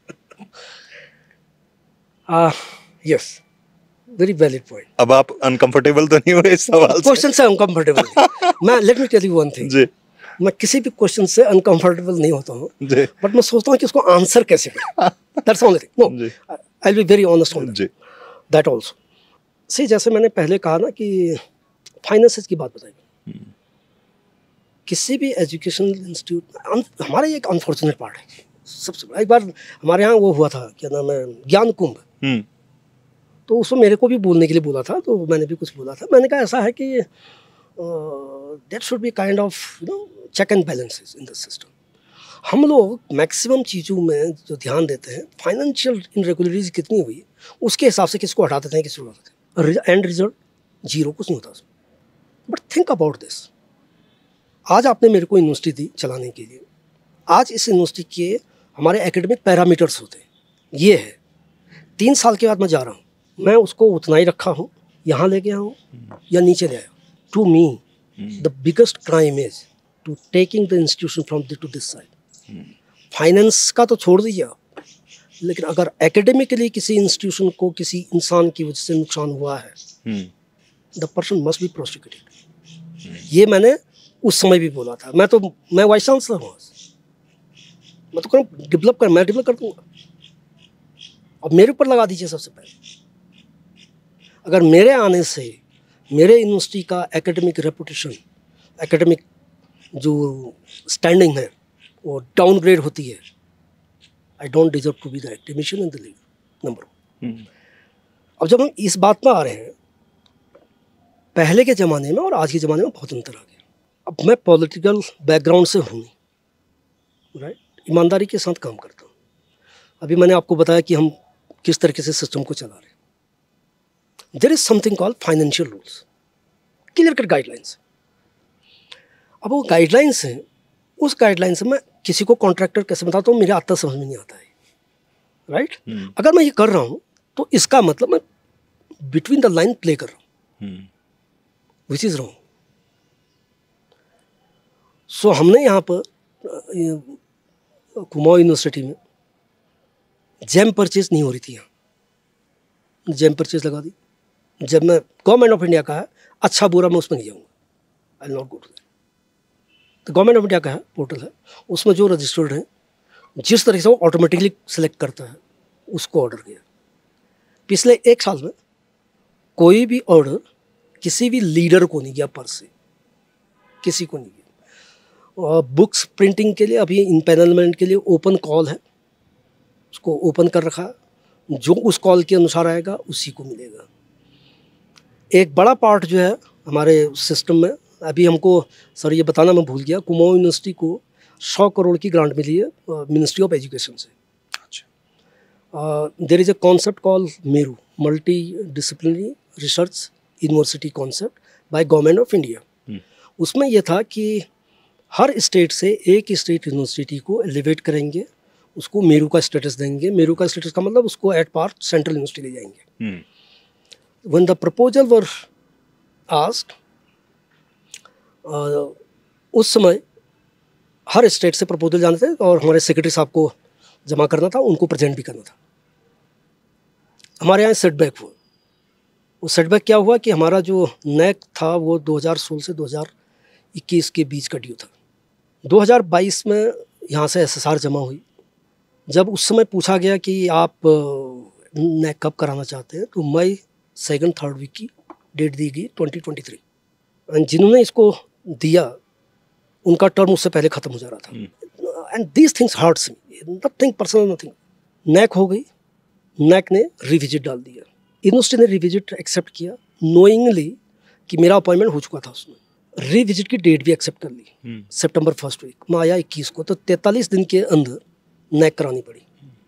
Yes, very valid point. अब आप अनकंफर्टेबल तो नहीं हुए इस सवाल से? क्वेश्चन से अनकंफर्टेबल मैं let me tell you one thing जी, मैं किसी भी क्वेश्चन से अनकंफर्टेबल नहीं होता हूँ, बट मैं सोचता हूँ कि उसको आंसर कैसे करें। That's only thing. No, I will be very honest on that also. See, जैसे मैंने पहले कहा ना कि फाइनेंसेस की बात बताई, hmm. किसी भी एजुकेशनल इंस्टीट्यूट, हमारा ये एक अनफॉर्चुनेट पार्ट है सबसे बड़ा। एक बार हमारे यहाँ वो हुआ था, क्या नाम है, ज्ञान कुंभ। hmm. तो उसमें मेरे को भी बोलने के लिए बोला था, तो मैंने भी कुछ बोला था। मैंने कहा ऐसा है कि that should be kind of you know check and balances in the system. हम लोग मैक्सिमम चीज़ों में जो ध्यान देते हैं, फाइनेंशियल इनरेगुलरिटीज कितनी हुई उसके हिसाब से किसको हटा देते हैं, किसको हटा देते हैं, एंड रिजल्ट जीरो, कुछ नहीं होता उसमें। But think about this. आज आपने मेरे को यूनिवर्सिटी दी चलाने के लिए, आज इस यूनिवर्सिटी के हमारे एकेडमिक पैरामीटर्स होते हैं, ये है। तीन साल के बाद मैं जा रहा हूँ, मैं उसको उतना ही रखा हूँ, यहाँ ले गया हूँ या नीचे ले आया। To me the biggest crime is to taking the institution from to this side. Finance का तो छोड़ दीजिए आप, लेकिन अगर एकेडमिकली किसी इंस्टीट्यूशन को किसी इंसान की वजह से नुकसान हुआ है, the person must be prosecuted. ये मैंने उस समय भी बोला था। मैं तो मैं वाइस चांसलर हूँ, मैं तो करूँ डेवलप कर, मैं डेवलप कर दूँगा। अब मेरे ऊपर लगा दीजिए सबसे पहले। अगर मेरे आने से मेरे यूनिवर्सिटी का एकेडमिक रेपुटेशन, एकेडमिक जो स्टैंडिंग है वो डाउनग्रेड होती है, I don't deserve to be the admission in the league, number one. अब जब हम इस बात पर आ रहे हैं, पहले के ज़माने में और आज के ज़माने में बहुत अंतर आ गया। अब मैं पॉलिटिकल बैकग्राउंड से हूँ नहीं, राइट, ईमानदारी के साथ काम करता हूँ। अभी मैंने आपको बताया कि हम किस तरीके से सिस्टम को चला रहे हैं। There is something called financial rules, clear cut guidelines. अब वो गाइडलाइंस हैं, उस गाइडलाइन से मैं किसी को कॉन्ट्रैक्टर कैसे बताता हूँ, मेरे आता समझ में नहीं आता है, राइट right? hmm. अगर मैं ये कर रहा हूँ तो इसका मतलब मैं बिटवीन द लाइन प्ले कर रहा हूँ, विच इज़ रॉन्ग। सो हमने यहाँ पर कुमाऊं यूनिवर्सिटी में जेम परचेज नहीं हो रही थी, यहाँ जेम परचेज लगा दी। जब मैं गवर्नमेंट ऑफ इंडिया का है, अच्छा बुरा मैं उसमें नहीं जाऊँगा, I will not go to that. तो गवर्नमेंट ऑफ इंडिया का है पोर्टल है, उसमें जो रजिस्टर्ड है जिस तरह से वो ऑटोमेटिकली सेलेक्ट करता है उसको ऑर्डर किया। पिछले एक साल में कोई भी ऑर्डर किसी भी लीडर को नहीं गया, पर से किसी को नहीं गया। और बुक्स प्रिंटिंग के लिए अभी इम्पैनलमेंट के लिए ओपन कॉल है, उसको ओपन कर रखा, जो उस कॉल के अनुसार आएगा उसी को मिलेगा। एक बड़ा पार्ट जो है हमारे सिस्टम में, अभी हमको सर ये बताना मैं भूल गया, कुमाऊं यूनिवर्सिटी को सौ करोड़ की ग्रांट मिली है मिनिस्ट्री ऑफ एजुकेशन से। There is a concept call MERU, multi disciplinary research university concept by government of India. उसमें यह था कि हर स्टेट से एक स्टेट यूनिवर्सिटी को एलिवेट करेंगे, उसको मेरू का स्टेटस देंगे। मेरू का स्टेटस का मतलब उसको एट पार सेंट्रल यूनिवर्सिटी ले जाएंगे। When the proposal were asked, उस समय हर स्टेट से प्रपोजल जाने थे और हमारे सेक्रेटरी साहब को जमा करना था, उनको प्रेजेंट भी करना था। हमारे यहाँ सेटबैक हुआ। वो सेटबैक क्या हुआ कि हमारा जो नैक था वो दो हज़ार सोलह से दो हज़ार इक्कीस के बीच का ड्यू था। दो हज़ार बाईस में यहाँ से एसएसआर जमा हुई। जब उस समय पूछा गया कि आप नैक कब कराना चाहते हैं, तो मई सेकंड थर्ड वीक की डेट दी गई ट्वेंटी ट्वेंटी थ्री। एंड जिन्होंने इसको दिया उनका टर्म उससे पहले ख़त्म हो जा रहा था। And these things hurts me, nothing personal, nothing. NAAC हो गई, नैक ने रिविजिट डाल दिया, यूनिवर्सिटी ने रिविजिट एक्सेप्ट किया नोइंगली कि मेरा अपॉइंटमेंट हो चुका था। उसमें रिविजिट की डेट भी एक्सेप्ट कर ली, सितंबर फर्स्ट वीक में आया इक्कीस को, तो तैंतालीस दिन के अंदर नैक करानी पड़ी।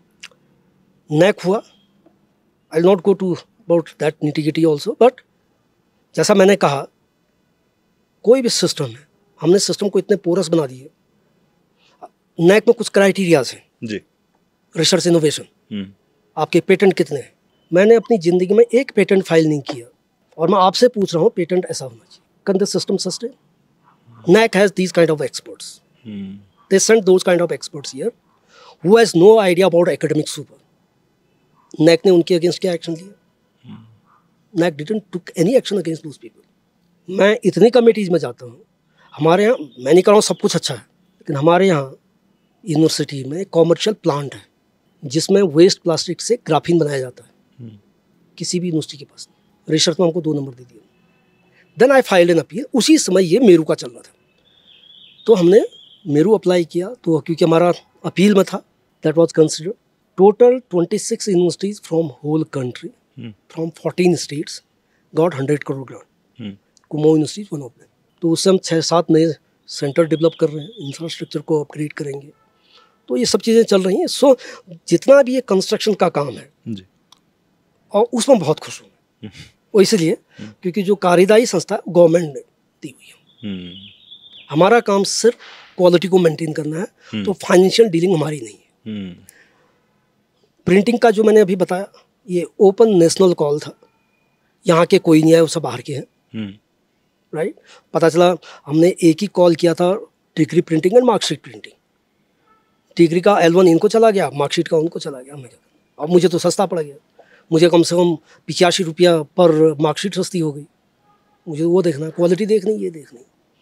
नैक हुआ। I will not go to about that nitty gritty also, but जैसा मैंने कहा कोई भी सिस्टम है, हमने सिस्टम को इतने पोरस बना दिए। नैक में कुछ क्राइटेरियाज हैं जी, रिसर्च इनोवेशन, आपके पेटेंट कितने हैं। मैंने अपनी ज़िंदगी में एक पेटेंट फाइल नहीं किया और मैं आपसे पूछ रहा हूँ पेटेंट ऐसा होना चाहिए। Can the system sustain? NAAC has these kind of experts, they send those kind of experts here who has no idea about academic super. NAAC ने उनके अगेंस्ट क्या एक्शन लिया? NAAC didn't took any action against those people. मैं इतनी committees में जाता हूँ, हमारे यहाँ, मैं नहीं कह रहा हूँ सब कुछ अच्छा है, लेकिन हमारे यहाँ यूनिवर्सिटी में कॉमर्शियल प्लांट है जिसमें वेस्ट प्लास्टिक से ग्राफीन बनाया जाता है। किसी भी यूनिवर्सिटी के पास नहीं। रिसर्च में हमको दो नंबर दे दिए। Then I filed an appeal. उसी समय ये मेरू का चल रहा था, तो हमने मेरू अप्लाई किया। तो क्योंकि हमारा अपील में था, that was considered. Total twenty six universities from whole country, from fourteen states got hundred crore grant. Kumaon university one of them. तो उससे हम छः सात नए सेंटर डेवलप कर रहे हैं, इंफ्रास्ट्रक्चर को अपग्रेड करेंगे, तो ये सब चीज़ें चल रही हैं। सो जितना भी ये कंस्ट्रक्शन का काम है जी, और उसमें बहुत खुश हूँ। वो इसलिए क्योंकि जो कार्यदायी संस्था गवर्नमेंट ने दी हुई है। हमारा काम सिर्फ क्वालिटी को मेंटेन करना है, तो फाइनेंशियल डीलिंग हमारी नहीं है। प्रिंटिंग का जो मैंने अभी बताया, ये ओपन नेशनल कॉल था, यहाँ के कोई नहीं आए, वो सब बाहर के हैं, राइट। पता चला हमने एक ही कॉल किया था, degree printing and marksheet printing. Degree का एल वन इनको चला गया, मार्कशीट का उनको चला गया। मैं क्या, अब मुझे तो सस्ता पड़ गया, मुझे कम से कम पिचासी रुपया पर मार्कशीट सस्ती हो गई। मुझे वो देखना, क्वालिटी देखनी, ये देखनी।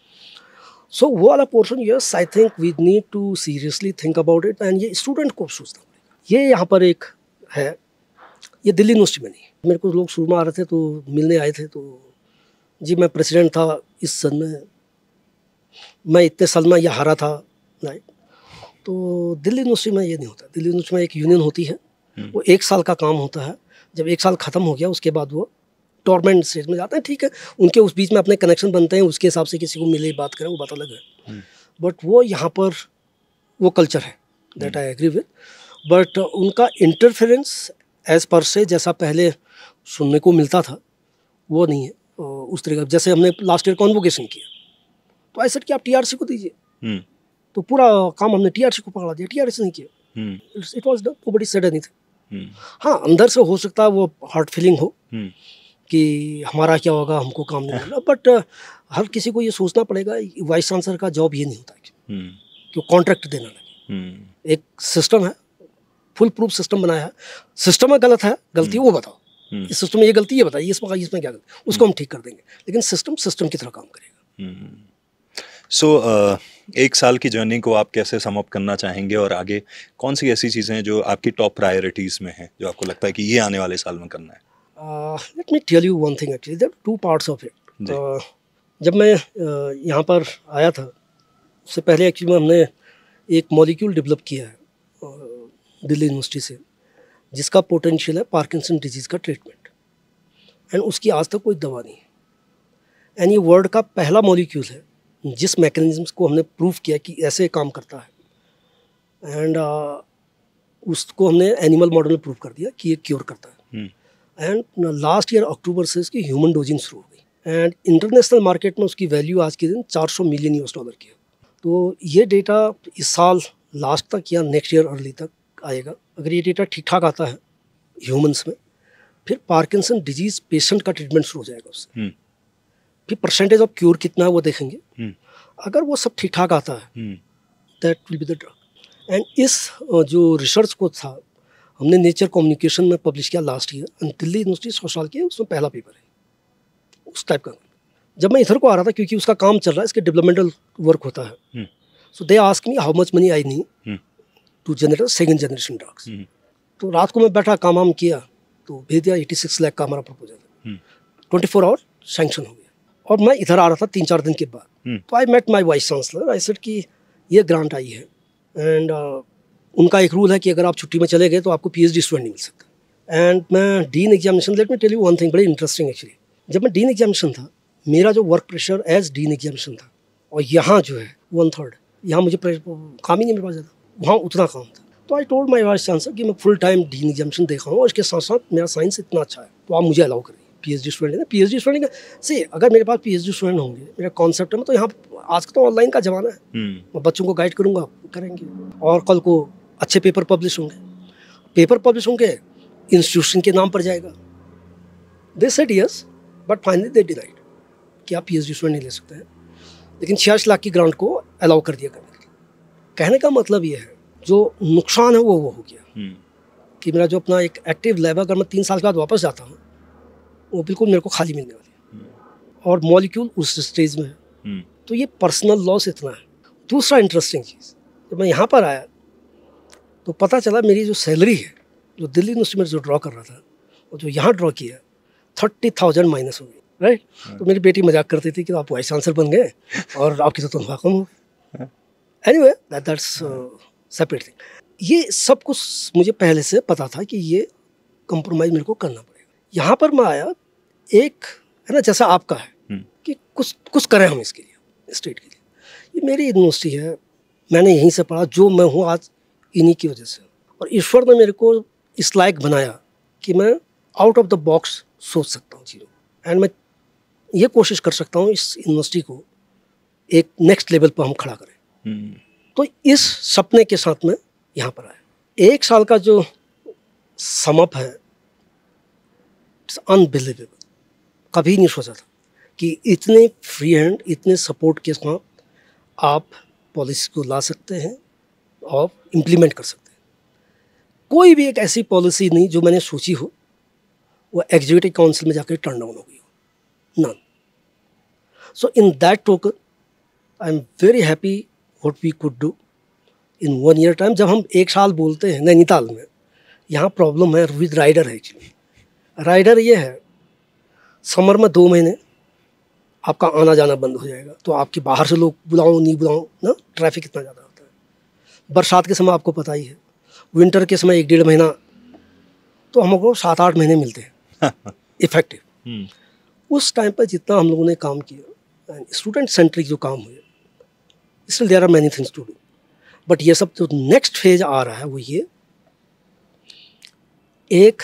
सो so, वो वाला portion, yes, I think we need to seriously think about it. And ये स्टूडेंट को सोचना पड़ेगा। ये यहाँ पर एक है, ये दिल्ली यूनिवर्सिटी में नहीं। मेरे को लोग शुरू में आ रहे थे तो मिलने आए थे, तो जी मैं प्रेसिडेंट था इस सन में, मैं इतने साल में यह हारा था, राइट। तो दिल्ली यूनिवर्सिटी में ये नहीं होता। दिल्ली यूनिवर्सिटी में एक यूनियन होती है, वो एक साल का काम होता है। जब एक साल ख़त्म हो गया उसके बाद वो टॉर्मेंट स्टेज में जाते हैं, ठीक है, उनके उस बीच में अपने कनेक्शन बनते हैं, उसके हिसाब से किसी को मिले बात करें, वो बात अलग है। बट वो यहाँ पर वो कल्चर है, that I agree with. But उनका इंटरफेरेंस एज पर से जैसा पहले सुनने को मिलता था वो नहीं है। उस तरीके जैसे हमने लास्ट ईयर कॉन्वोकेशन किया तो ऐसा कि आप टीआरसी को दीजिए, तो पूरा काम हमने टीआरसी को पकड़ा दिया, टीआरसी नहीं किया, it was done, nobody said anything. हाँ, अंदर से हो सकता है वो हार्ट फीलिंग हो कि हमारा क्या होगा, हमको काम नहीं मिला, बट हर किसी को ये सोचना पड़ेगा, वाइस चांसलर का जॉब ये नहीं होता है कि कॉन्ट्रैक्ट देना लगे। एक सिस्टम है, फुल प्रूफ सिस्टम बनाया है, सिस्टम में गलत है, गलती वो बताओ, इस सिस्टम में ये गलती ये बताइए, इसमें इसमें क्या गलती, उसको हम ठीक कर देंगे, लेकिन सिस्टम सिस्टम की तरह काम करेगा। सो so, uh, एक साल की जर्नी को आप कैसे सम अप करना चाहेंगे और आगे कौन सी ऐसी चीज़ें हैं जो आपकी टॉप प्रायोरिटीज़ में हैं, जो आपको लगता है कि ये आने वाले साल में करना है? Let me tell you one thing, actually there are two parts of it. जब मैं uh, यहाँ पर आया था उससे पहले एक्चुअली हमने एक मॉलिक्यूल डेवलप किया है uh, दिल्ली यूनिवर्सिटी से, जिसका पोटेंशियल है पार्किंसन डिजीज़ का ट्रीटमेंट, एंड उसकी आज तक कोई दवा नहीं है। एंड ये वर्ल्ड का पहला मॉलिक्यूल है जिस मैकेनिज्म को हमने प्रूव किया कि ऐसे काम करता है, एंड uh, उसको हमने एनिमल मॉडल में प्रूव कर दिया कि ये क्योर करता है। एंड लास्ट ईयर अक्टूबर से इसकी ह्यूमन डोजिंग शुरू हो गई, एंड इंटरनेशनल मार्केट में उसकी वैल्यू आज के दिन चार सौ मिलियन यूएस डॉलर की है। तो ये डेटा इस साल लास्ट तक या नेक्स्ट ईयर अर्ली तक आएगा। अगर ये डेटा ठीक ठाक आता है ह्यूमंस में, फिर पार्किंसन डिजीज़ पेशेंट का ट्रीटमेंट शुरू हो जाएगा उससे। फिर परसेंटेज ऑफ क्यूर कितना है वो देखेंगे। अगर वो सब ठीक ठाक आता है, that will be the drug. And इस जो रिसर्च को था हमने नेचर कम्युनिकेशन में पब्लिश किया last year, and Delhi university सौ साल की है, उसमें पहला पेपर है उस टाइप का। जब मैं इधर को आ रहा था, क्योंकि उसका काम चल रहा है, इसके डेवलपमेंटल वर्क होता है, so they ask me how much money I need to generate second generation drugs. तो रात को मैं बैठा काम वाम किया तो भेज दिया, छियासी लाख का हमारा proposal, twenty four hour sanction हो गया। और मैं इधर आ रहा था तीन चार दिन के बाद, तो I met my vice chancellor, I said कि ये ग्रांट आई है, एंड uh, उनका एक रूल है कि अगर आप छुट्टी में चले गए तो आपको पीएचडी स्टूडेंट नहीं मिल सकता। एंड मैं dean examination, let me tell you one thing बड़ी इंटरेस्टिंग एक्चुअली, जब मैं डीन एग्जामिनेशन था, मेरा जो work pressure as dean examination था, और यहाँ जो है वन थर्ड, यहाँ मुझे काम ही नहीं मेरे पास ज़्यादा, वहाँ उतना काम था। तो I told my vice chancellor कि मैं फुल टाइम डीन एग्जामिनेशन देखा हूँ और इसके साथ साथ मेरा साइंस इतना अच्छा है, तो आप मुझे अलाउ करिए। पीएचडी स्टूडेंट है, पीएचडी स्टूडेंट से अगर मेरे पास पीएचडी स्टूडेंट होंगे, मेरा कॉन्सेप्ट है, तो यहाँ आज तो ऑनलाइन का ज़माना है, मैं बच्चों को गाइड करूँगा, करेंगे, और कल को अच्छे पेपर पब्लिश होंगे, पेपर पब्लिश होंगे, इंस्टीट्यूशन के नाम पर जाएगा। They said yes, but finally they denied कि आप पीएचडी स्टूडेंट नहीं ले सकते हैं, लेकिन छियासी लाख की ग्रांट को अलाउ कर दिया करने के लिए। कहने का मतलब ये है, जो नुकसान है वो वो हो गया कि मेरा जो अपना एक एक्टिव लैब, अगर मैं तीन साल के बाद वापस जाता हूँ, वो बिल्कुल मेरे को खाली मिलने वाली है, और मॉलिक्यूल उस स्टेज में है। तो ये पर्सनल लॉस इतना है। दूसरा इंटरेस्टिंग चीज़, जब मैं यहाँ पर आया तो पता चला मेरी जो सैलरी है, जो दिल्ली यूनिवर्सिटी में जो ड्रॉ कर रहा था और जो यहाँ ड्रॉ किया, थर्टी थाउजेंड माइनस हो गई, राइट। तो मेरी बेटी मजाक करती थी कि आप वाइस चांसलर बन गए और आपकी तो तनख्वाह कम हो गई। Anyway that's separate thing. ये सब कुछ मुझे पहले से पता था कि ये कंप्रोमाइज़ मेरे को करना पड़ेगा। यहाँ पर मैं आया, एक है ना जैसा आपका है कि कुछ कुछ करें हम इसके लिए, स्टेट के लिए। ये मेरी यूनिवर्सिटी है, मैंने यहीं से पढ़ा, जो मैं हूँ आज इन्हीं की वजह से, और ईश्वर ने मेरे को इस लायक बनाया कि मैं आउट ऑफ द बॉक्स सोच सकता हूँ चीज़ों, एंड मैं ये कोशिश कर सकता हूँ इस यूनिवर्सिटी को एक नेक्स्ट लेवल पर हम खड़ा करें। तो इस सपने के साथ में यहाँ पर आया। एक साल का जो समअप है, इट्स अनबिलीवेबल। कभी नहीं सोचा था कि इतने फ्री हैंड, इतने सपोर्ट के साथ आप पॉलिसी को ला सकते हैं और इम्प्लीमेंट कर सकते हैं। कोई भी एक ऐसी पॉलिसी नहीं जो मैंने सोची हो वो एग्जीक्यूटिव काउंसिल में जाकर टर्न डाउन हो गई हो, none. So in that token I am very happy what we could do in one year time. जब हम एक साल बोलते हैं नैनीताल में, यहाँ प्रॉब्लम है विद राइडर है एक्चुअली। राइडर ये है, समर में दो महीने आपका आना जाना बंद हो जाएगा, तो आपके बाहर से लोग बुलाओ नहीं बुलाओ ना, ट्रैफिक इतना ज़्यादा होता है। बरसात के समय आपको पता ही है, विंटर के समय एक डेढ़ महीना, तो हमको सात आठ महीने मिलते हैं इफेक्टिव। हम्म, उस टाइम पर जितना हम लोगों ने काम किया, स्टूडेंट सेंट्रिक जो काम हुए, still there are many things to do, but ये सब जो नेक्स्ट फेज आ रहा है वो ये एक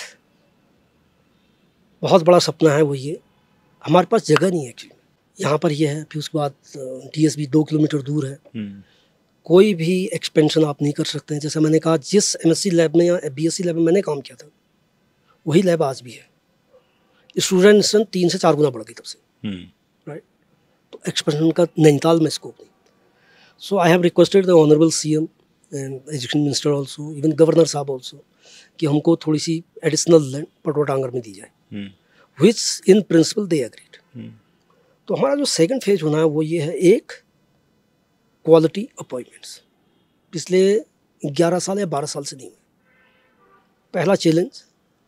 बहुत बड़ा सपना है, वो ये हमारे पास जगह नहीं है एक्चुअली। यहाँ पर ये है, फिर उसके बाद डीएसबी दो किलोमीटर दूर है, हम्म, कोई भी एक्सपेंशन आप नहीं कर सकते हैं। जैसे मैंने कहा, जिस एमएससी लैब में या बीएससी लैब में मैंने काम किया था, वही लैब आज भी है। स्टूडेंट स्ट्रेंथ तीन से चार गुना बढ़ गई तब से, हम्म, राइट। तो एक्सपेंशन का नैनीताल में स्कोप नहीं। So I have requested the honourable CM and education minister also, even governor साहब ऑल्सो, कि हमको थोड़ी सी एडिशनल लैंड पटवा टांगर में दी जाए, हम्म, विच इन प्रिंसिपल दे एग्रीड। हम्म, तो हमारा जो सेकंड फेज होना है वो ये है, एक क्वालिटी अपॉइंटमेंट्स। पिछले ग्यारह साल या बारह साल से नहीं हुए। पहला चैलेंज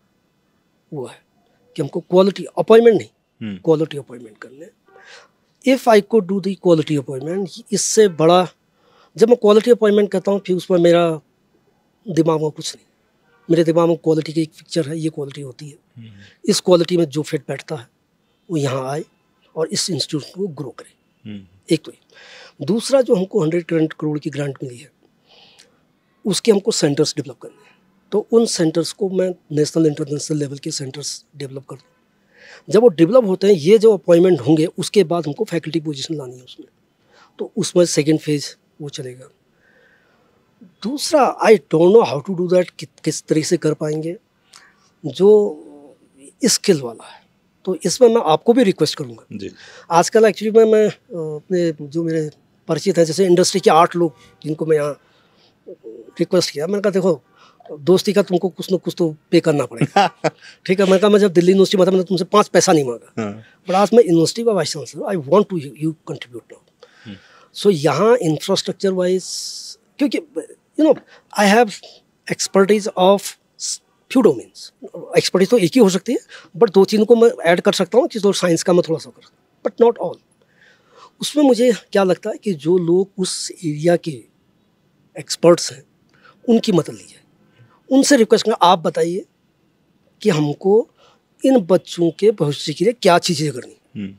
वो है कि हमको क्वालिटी अपॉइंटमेंट नहीं, हम्म, क्वालिटी अपॉइंटमेंट करने। If I could do the quality appointment, इससे बड़ा, जब मैं क्वालिटी अपॉइंटमेंट करता हूँ फिर उसमें मेरा दिमाग में कुछ नहीं, मेरे दिमाग में क्वालिटी की एक पिक्चर है, ये क्वालिटी होती है, हम्म, इस क्वालिटी में जो फिट बैठता है वो यहाँ आए और इस इंस्टीट्यूट को ग्रो करे। हम्म, एक तो ये। दूसरा, जो हमको हंड्रेड करोड़ की ग्रांट मिली है, उसके हमको सेंटर्स डेवलप करने हैं। तो उन सेंटर्स को मैं नेशनल इंटरनेशनल लेवल के सेंटर्स डेवलप कर दूँ। जब वो डेवलप होते हैं, ये जो अपॉइंटमेंट होंगे, उसके बाद हमको फैकल्टी पोजीशन लानी है उसमें, तो उसमें सेकेंड फेज वो चलेगा। दूसरा, I don't know how to do that, किस तरीके से कर पाएंगे, जो स्किल वाला है। तो इसमें मैं आपको भी रिक्वेस्ट करूँगा। जी, आजकल एक्चुअली मैं मैं अपने जो मेरे परिचित हैं, जैसे इंडस्ट्री के आठ लोग जिनको मैं यहाँ रिक्वेस्ट किया, मैंने कहा देखो, दोस्ती का तुमको कुछ ना कुछ तो पे करना पड़ेगा। ठीक है, मैंने कहा मैं जब दिल्ली यूनिवर्सिटी में था, मैंने तुमसे पाँच पैसा नहीं मांगा, हाँ, बट आज मैं यूनिवर्सिटी का vice chancellor, I want to you contribute now. So यहाँ इंफ्रास्ट्रक्चर वाइज, क्योंकि you know I have expertise of few domains. Expertise तो एक ही हो सकती है, बट दो तीन को मैं ऐड कर सकता हूँ कि जो साइंस का मैं थोड़ा सा कर, बट नॉट ऑल। उसमें मुझे क्या लगता है कि जो लोग उस एरिया के एक्सपर्ट्स हैं, उनकी मदद ली जाए। उनसे रिक्वेस्ट करें, आप बताइए कि हमको इन बच्चों के भविष्य के लिए क्या चीज़ें करनी, हम्म,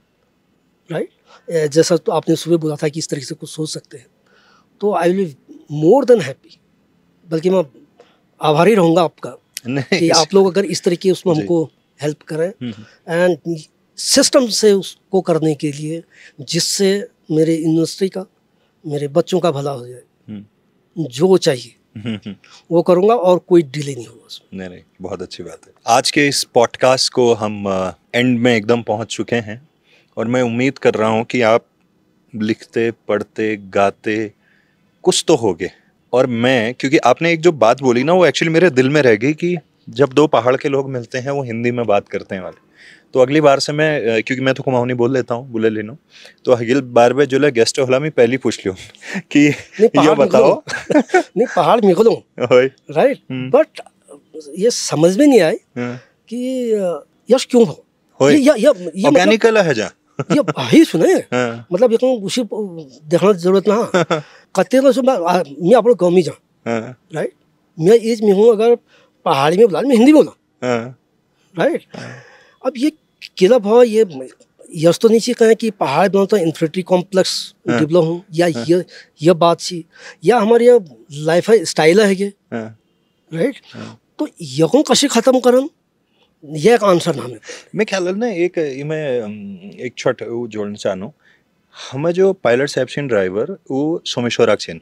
राइट। जैसा तो आपने सुबह बोला था कि इस तरीके से कुछ सोच सकते हैं, तो I will more than happy, बल्कि मैं आभारी रहूँगा आपका नहीं, कि आप लोग अगर इस तरीके उसमें जी। हमको हेल्प करें, हम्म, एंड सिस्टम से उसको करने के लिए, जिससे मेरे यूनिवर्सिटी का, मेरे बच्चों का भला हो जाए, हम्म, जो चाहिए हम्म, हम्म, वो करूँगा, और कोई डिले नहीं होगा उसमें। नहीं नहीं, बहुत अच्छी बात है। आज के इस पॉडकास्ट को हम एंड में एकदम पहुंच चुके हैं, और मैं उम्मीद कर रहा हूं कि आप लिखते, पढ़ते, गाते कुछ तो होगे। और मैं, क्योंकि आपने एक जो बात बोली ना, वो एक्चुअली मेरे दिल में रह गई कि जब दो पहाड़ के लोग मिलते हैं वो हिंदी में बात करते हैं वाले। तो अगली बार से मैं, क्योंकि मैं तो कुमाऊनी बोल लेता हूँ, बोले लेनो, तो अगली बार में जो है गेस्ट होला में पहली पूछ लियो कि ये बताओ। नहीं, पहाड़ में खोलो, होय, राइट, हम्म, बट ये समझ में नहीं आए हाँ, कि अ, यश क्यों हो, होय, ये ये ये ये मतलब ऑर्गेनिकल है जा, ये भाई सुने, हाँ, मतलब ये तो उसी देखना जरूरत ना, कहते हैं तो मैं आ, मैं आप लोग गाँव में जा, हाँ, राइट। मैं एज में हूँ, अगर पहाड़ी में बोला मैं हिंदी बोला, हाँ, राइट। अब ये किला भाव, ये यश तो नीचे कहें कि पहाड़ में तो इन्फिनिटी कॉम्प्लेक्स हाँ, डेवलप हूँ, या ये ये बात सी, या हमारी ये लाइफ स्टाइल है ये, हाँ, राइट। तो यकों कशी खत्म करन, ये एक आंसर ना हमें। मैं ख्याल ना एक मैं एक छोट वो जोड़ना चाहूँ, हमें जो पायलट साहब छन ड्राइवर वो सोमेश्वर छन,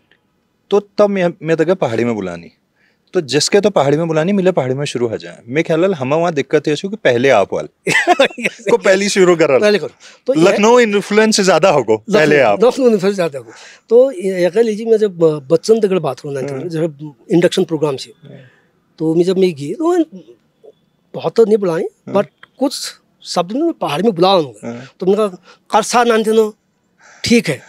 तो तब मैं मैं तक पहाड़ी में बुलानी, तो जिसके तो पहाड़ी में बुलानी मिले पहाड़ी में शुरू हो जाए। मैं ख्याल हमें वहाँ दिक्कत है कि पहले आप वाले को पहली शुरू कर पहले करो, तो ये- लखनऊ इन्फ्लुएंस ज्यादा होगो, पहले आप लखनऊ इन्फ्लुएंस ज्यादा हो। तो ये कह लीजिए, मैं जब बच्चन तक बात हो रहा जब इंडक्शन प्रोग्राम से, तो मैं जब मैं गई तो मैं बहुत तो नहीं बुलाई, बट कुछ शब्द में पहाड़ी में बुलाऊंगा, तो मैंने कहा करसा नानतेनो, ठीक है,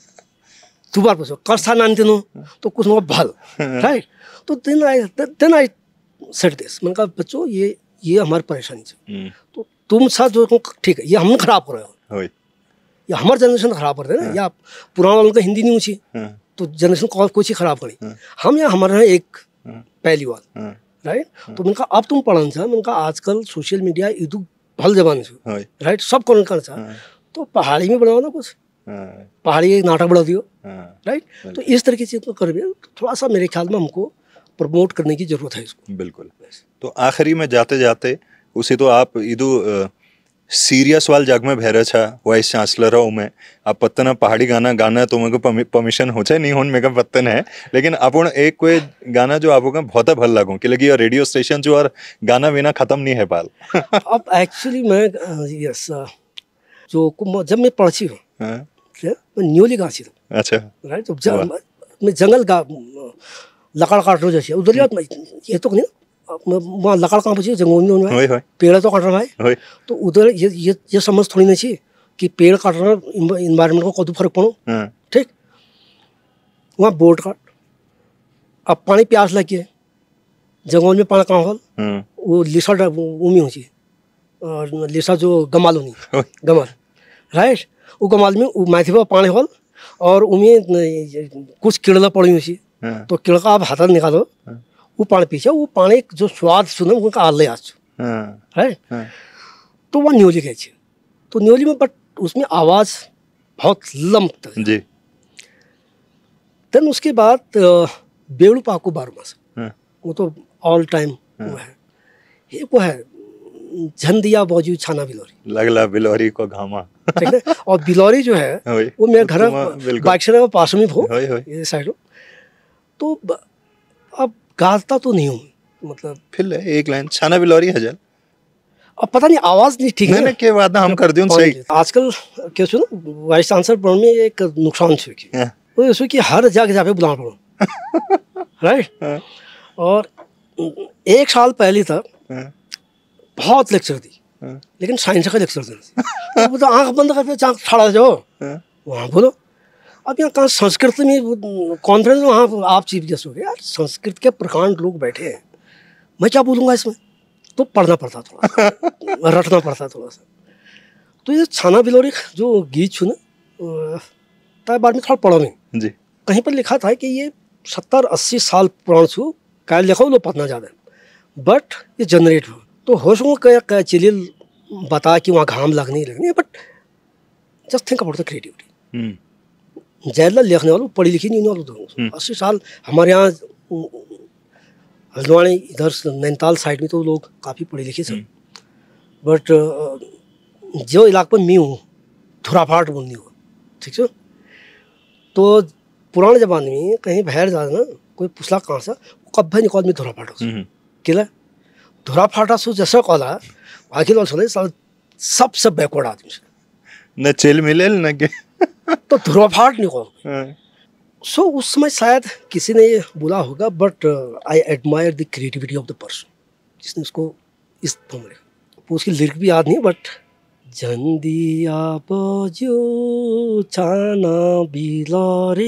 दोबारा पूछो करसा नानतेनो, तो कुछ ना भल, राइट। तो then I then I said this, मैंने कहा बच्चों, ये ये हमारी परेशानी है, तो तुम साथ जो ठीक है, ये हम खराब कर रहे हो, या हमारे जनरेशन खराब कर रहे हैं, या पुराना वालों का हिंदी नहीं ऊँची, तो जनरेशन कौन कोई चीज़ खराब करी, हम या हमारे यहाँ एक पहली बात, राइट। तो मैंने कहा अब तुम पढ़न सा, मैंने कहा आजकल सोशल मीडिया इदू भल जबान से होय राइट सब कौन करना चाह हाँ, तो पहाड़ी में बनाओ ना कुछ हाँ, पहाड़ी एक नाटक बढ़ा दियो हाँ, राइट। तो इस तरह की चीज़ को कर भी थोड़ा सा मेरे ख्याल में हमको प्रमोट करने की जरूरत है इसको। बिल्कुल। तो आखिरी में जाते जाते उसी तो आप इदु सीरियस वाल जग में भैर छा वाइस चांसलर हूँ मैं आप पत्तन पहाड़ी गाना गाना तो मेरे को परमिशन हो चाहे नहीं हो मेरे को पत्तन है लेकिन अपन एक कोई गाना जो आपको बहुत भल लगो कि लगी रेडियो स्टेशन जो और गाना बिना खत्म नहीं है पाल अब एक्चुअली मैं यस जो कुम- जब मैं पढ़ी हूँ हाँ, मैं न्यूली गा थी अच्छा राइट। तो ज- मैं जंगल गा लकड़ काट रहा जैसे उधर याद ये तो नहीं मैं वहाँ लकड़ कहाँ बची जंगल में होय होय पेड़ तो काट रहा है होय तो उधर ये ये ये समझ थोड़ी नहीं चाहिए कि पेड़ काटना इन्वायरमेंट को कदू फर्क पड़ो हाँ, ठीक। वहाँ बोट काट अब पानी प्यास लगी है जंगल में पानी कहाँ होल हाँ, वो लिसा डा- वो उमी हो चाहिए और लिसा जो गमाल होनी होय गमाल राइट। वो गमाल में वो माथी पर पानी होल और उमें कुछ किड़ला पड़ी हुई हाँ, तो किड़का आप हाथ निकालो हाँ, वो पानी पीछे वो पानी जो स्वाद सुने उनका आल आज हाँ, राइट। हाँ, तो वह न्योली गए थे तो न्योली में बट उसमें आवाज़ बहुत लम्ब तक। जी देन उसके बाद अ, बेड़ू पाको बारह मास हाँ, वो तो ऑल टाइम वो है। एक वो है झंडिया बाजू छाना बिलोरी लगला बिलोरी को घामा ठीक है। और बिलोरी जो है होय वो मेरे घर तुम, बिल्कुल बाइक से पास में हो होय होय ये साइड हो तो ब- अब गाता तो नहीं हूँ मतलब फिर ले, एक लाइन छाना बिलोरी हजल अब पता नहीं आवाज़ नहीं ठीक नहीं है नहीं के बात ना हम कर दियो सही आजकल क्या सुनो वाइस चांसलर बनने में एक नुकसान छे कि हाँ, वो इसमें कि हर जगह जाके बुलाना पड़ो राइट। हाँ, और एक साल पहले तक हाँ, बहुत लेक्चर दी हाँ, लेकिन साइंस का लेक्चर देना तो वो तो आंख बंद करके आंख खड़ा जाओ हाँ, वहाँ बोलो। अब यहाँ कहाँ संस्कृत में कॉन्फ्रेंस में वहाँ आप चीफ गेस्ट हो गए यार संस्कृत के प्रकांड लोग बैठे हैं मैं क्या बोलूँगा इसमें तो पढ़ना पड़ता थोड़ा सा रटना पड़ता थोड़ा सा। तो ये छाना बिलोरी जो गीत छू ना तय बाद में थोड़ा पढ़ो नहीं जी कहीं पर लिखा था कि ये सत्तर अस्सी साल पुराना छू क्या लिखा लो पतना ज़्यादा बट ये जनरेट हो तो होश में क्या क्या चिलिल बता कि वहाँ घाम लगनी लगनी but just think about the creativity. Hmm, ज़्यादा लिखने वालों पढ़ी लिखी नहीं वालों तो हम्म। अस्सी साल हमारे यहाँ हल्द्वानी इधर नैनीताल साइड में तो लोग काफ़ी पढ़े लिखे थे बट जो इलाके में मैं हूँ धुराफाट बोलनी हो ठीक है। तो पुराने ज़माने में कहीं बाहर जाना ना कोई पुछला कहाँ से कब भाई निकल में धुराफाट हो हम्म, किला धुराफाटा सो जैसा कॉला आखिर वाल सुने सब सबसे बैकवर्ड आदमी से न चिल मिलेल न के तो धुराफाट निकल हाँ, सो so, उस समय शायद किसी ने ये बोला होगा but I admire the creativity of the person जिसने उसको इस फॉर्म में लिखा। उसकी लिरिक भी याद नहीं बट झंडिया बजो छाना बिलोरी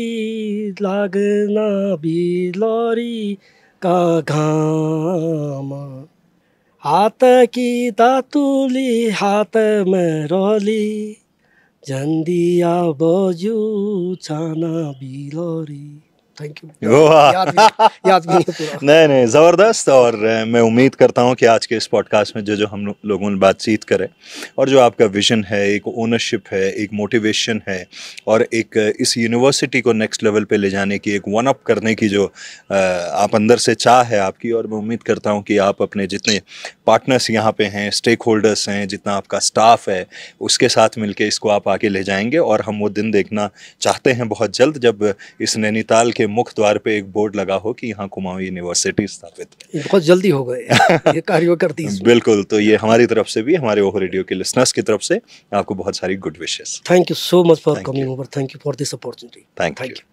लागना बिलोरी का घाम हाथ की दातुली हाथ में रोली झंडिया बजू छाना बिलोरी। Thank you. वाह। याद भी याद भी नहीं है पूरा। नहीं नहीं ज़बरदस्त। और अ, मैं उम्मीद करता हूँ कि आज के इस पॉडकास्ट में जो जो हम लो- लोगों ने बातचीत करे और जो आपका विजन है एक ओनरशिप है एक मोटिवेशन है और एक अ, इस यूनिवर्सिटी को नेक्स्ट लेवल पे ले जाने की एक वन अप करने की जो अ, आप अंदर से चाह है आपकी और मैं उम्मीद करता हूँ कि आप अपने जितने पार्टनर्स यहाँ पे हैं स्टेक होल्डर्स हैं जितना आपका स्टाफ है उसके साथ मिलके इसको आप आगे ले जाएंगे और हम वो दिन देखना चाहते हैं बहुत जल्द जब इस नैनीताल के मुख्य द्वार पे एक बोर्ड लगा हो कि यहाँ कुमाऊं यूनिवर्सिटी स्थापित है। ये बहुत जल्दी हो गए ये कार्य करती है। बिल्कुल। तो ये हमारी तरफ से भी हमारे ओहो रेडियो के लिसनर्स की तरफ से आपको बहुत सारी good wishes. Thank you so much for Thank coming you. Over. Thank you for this opportunity. Thank thank you. You.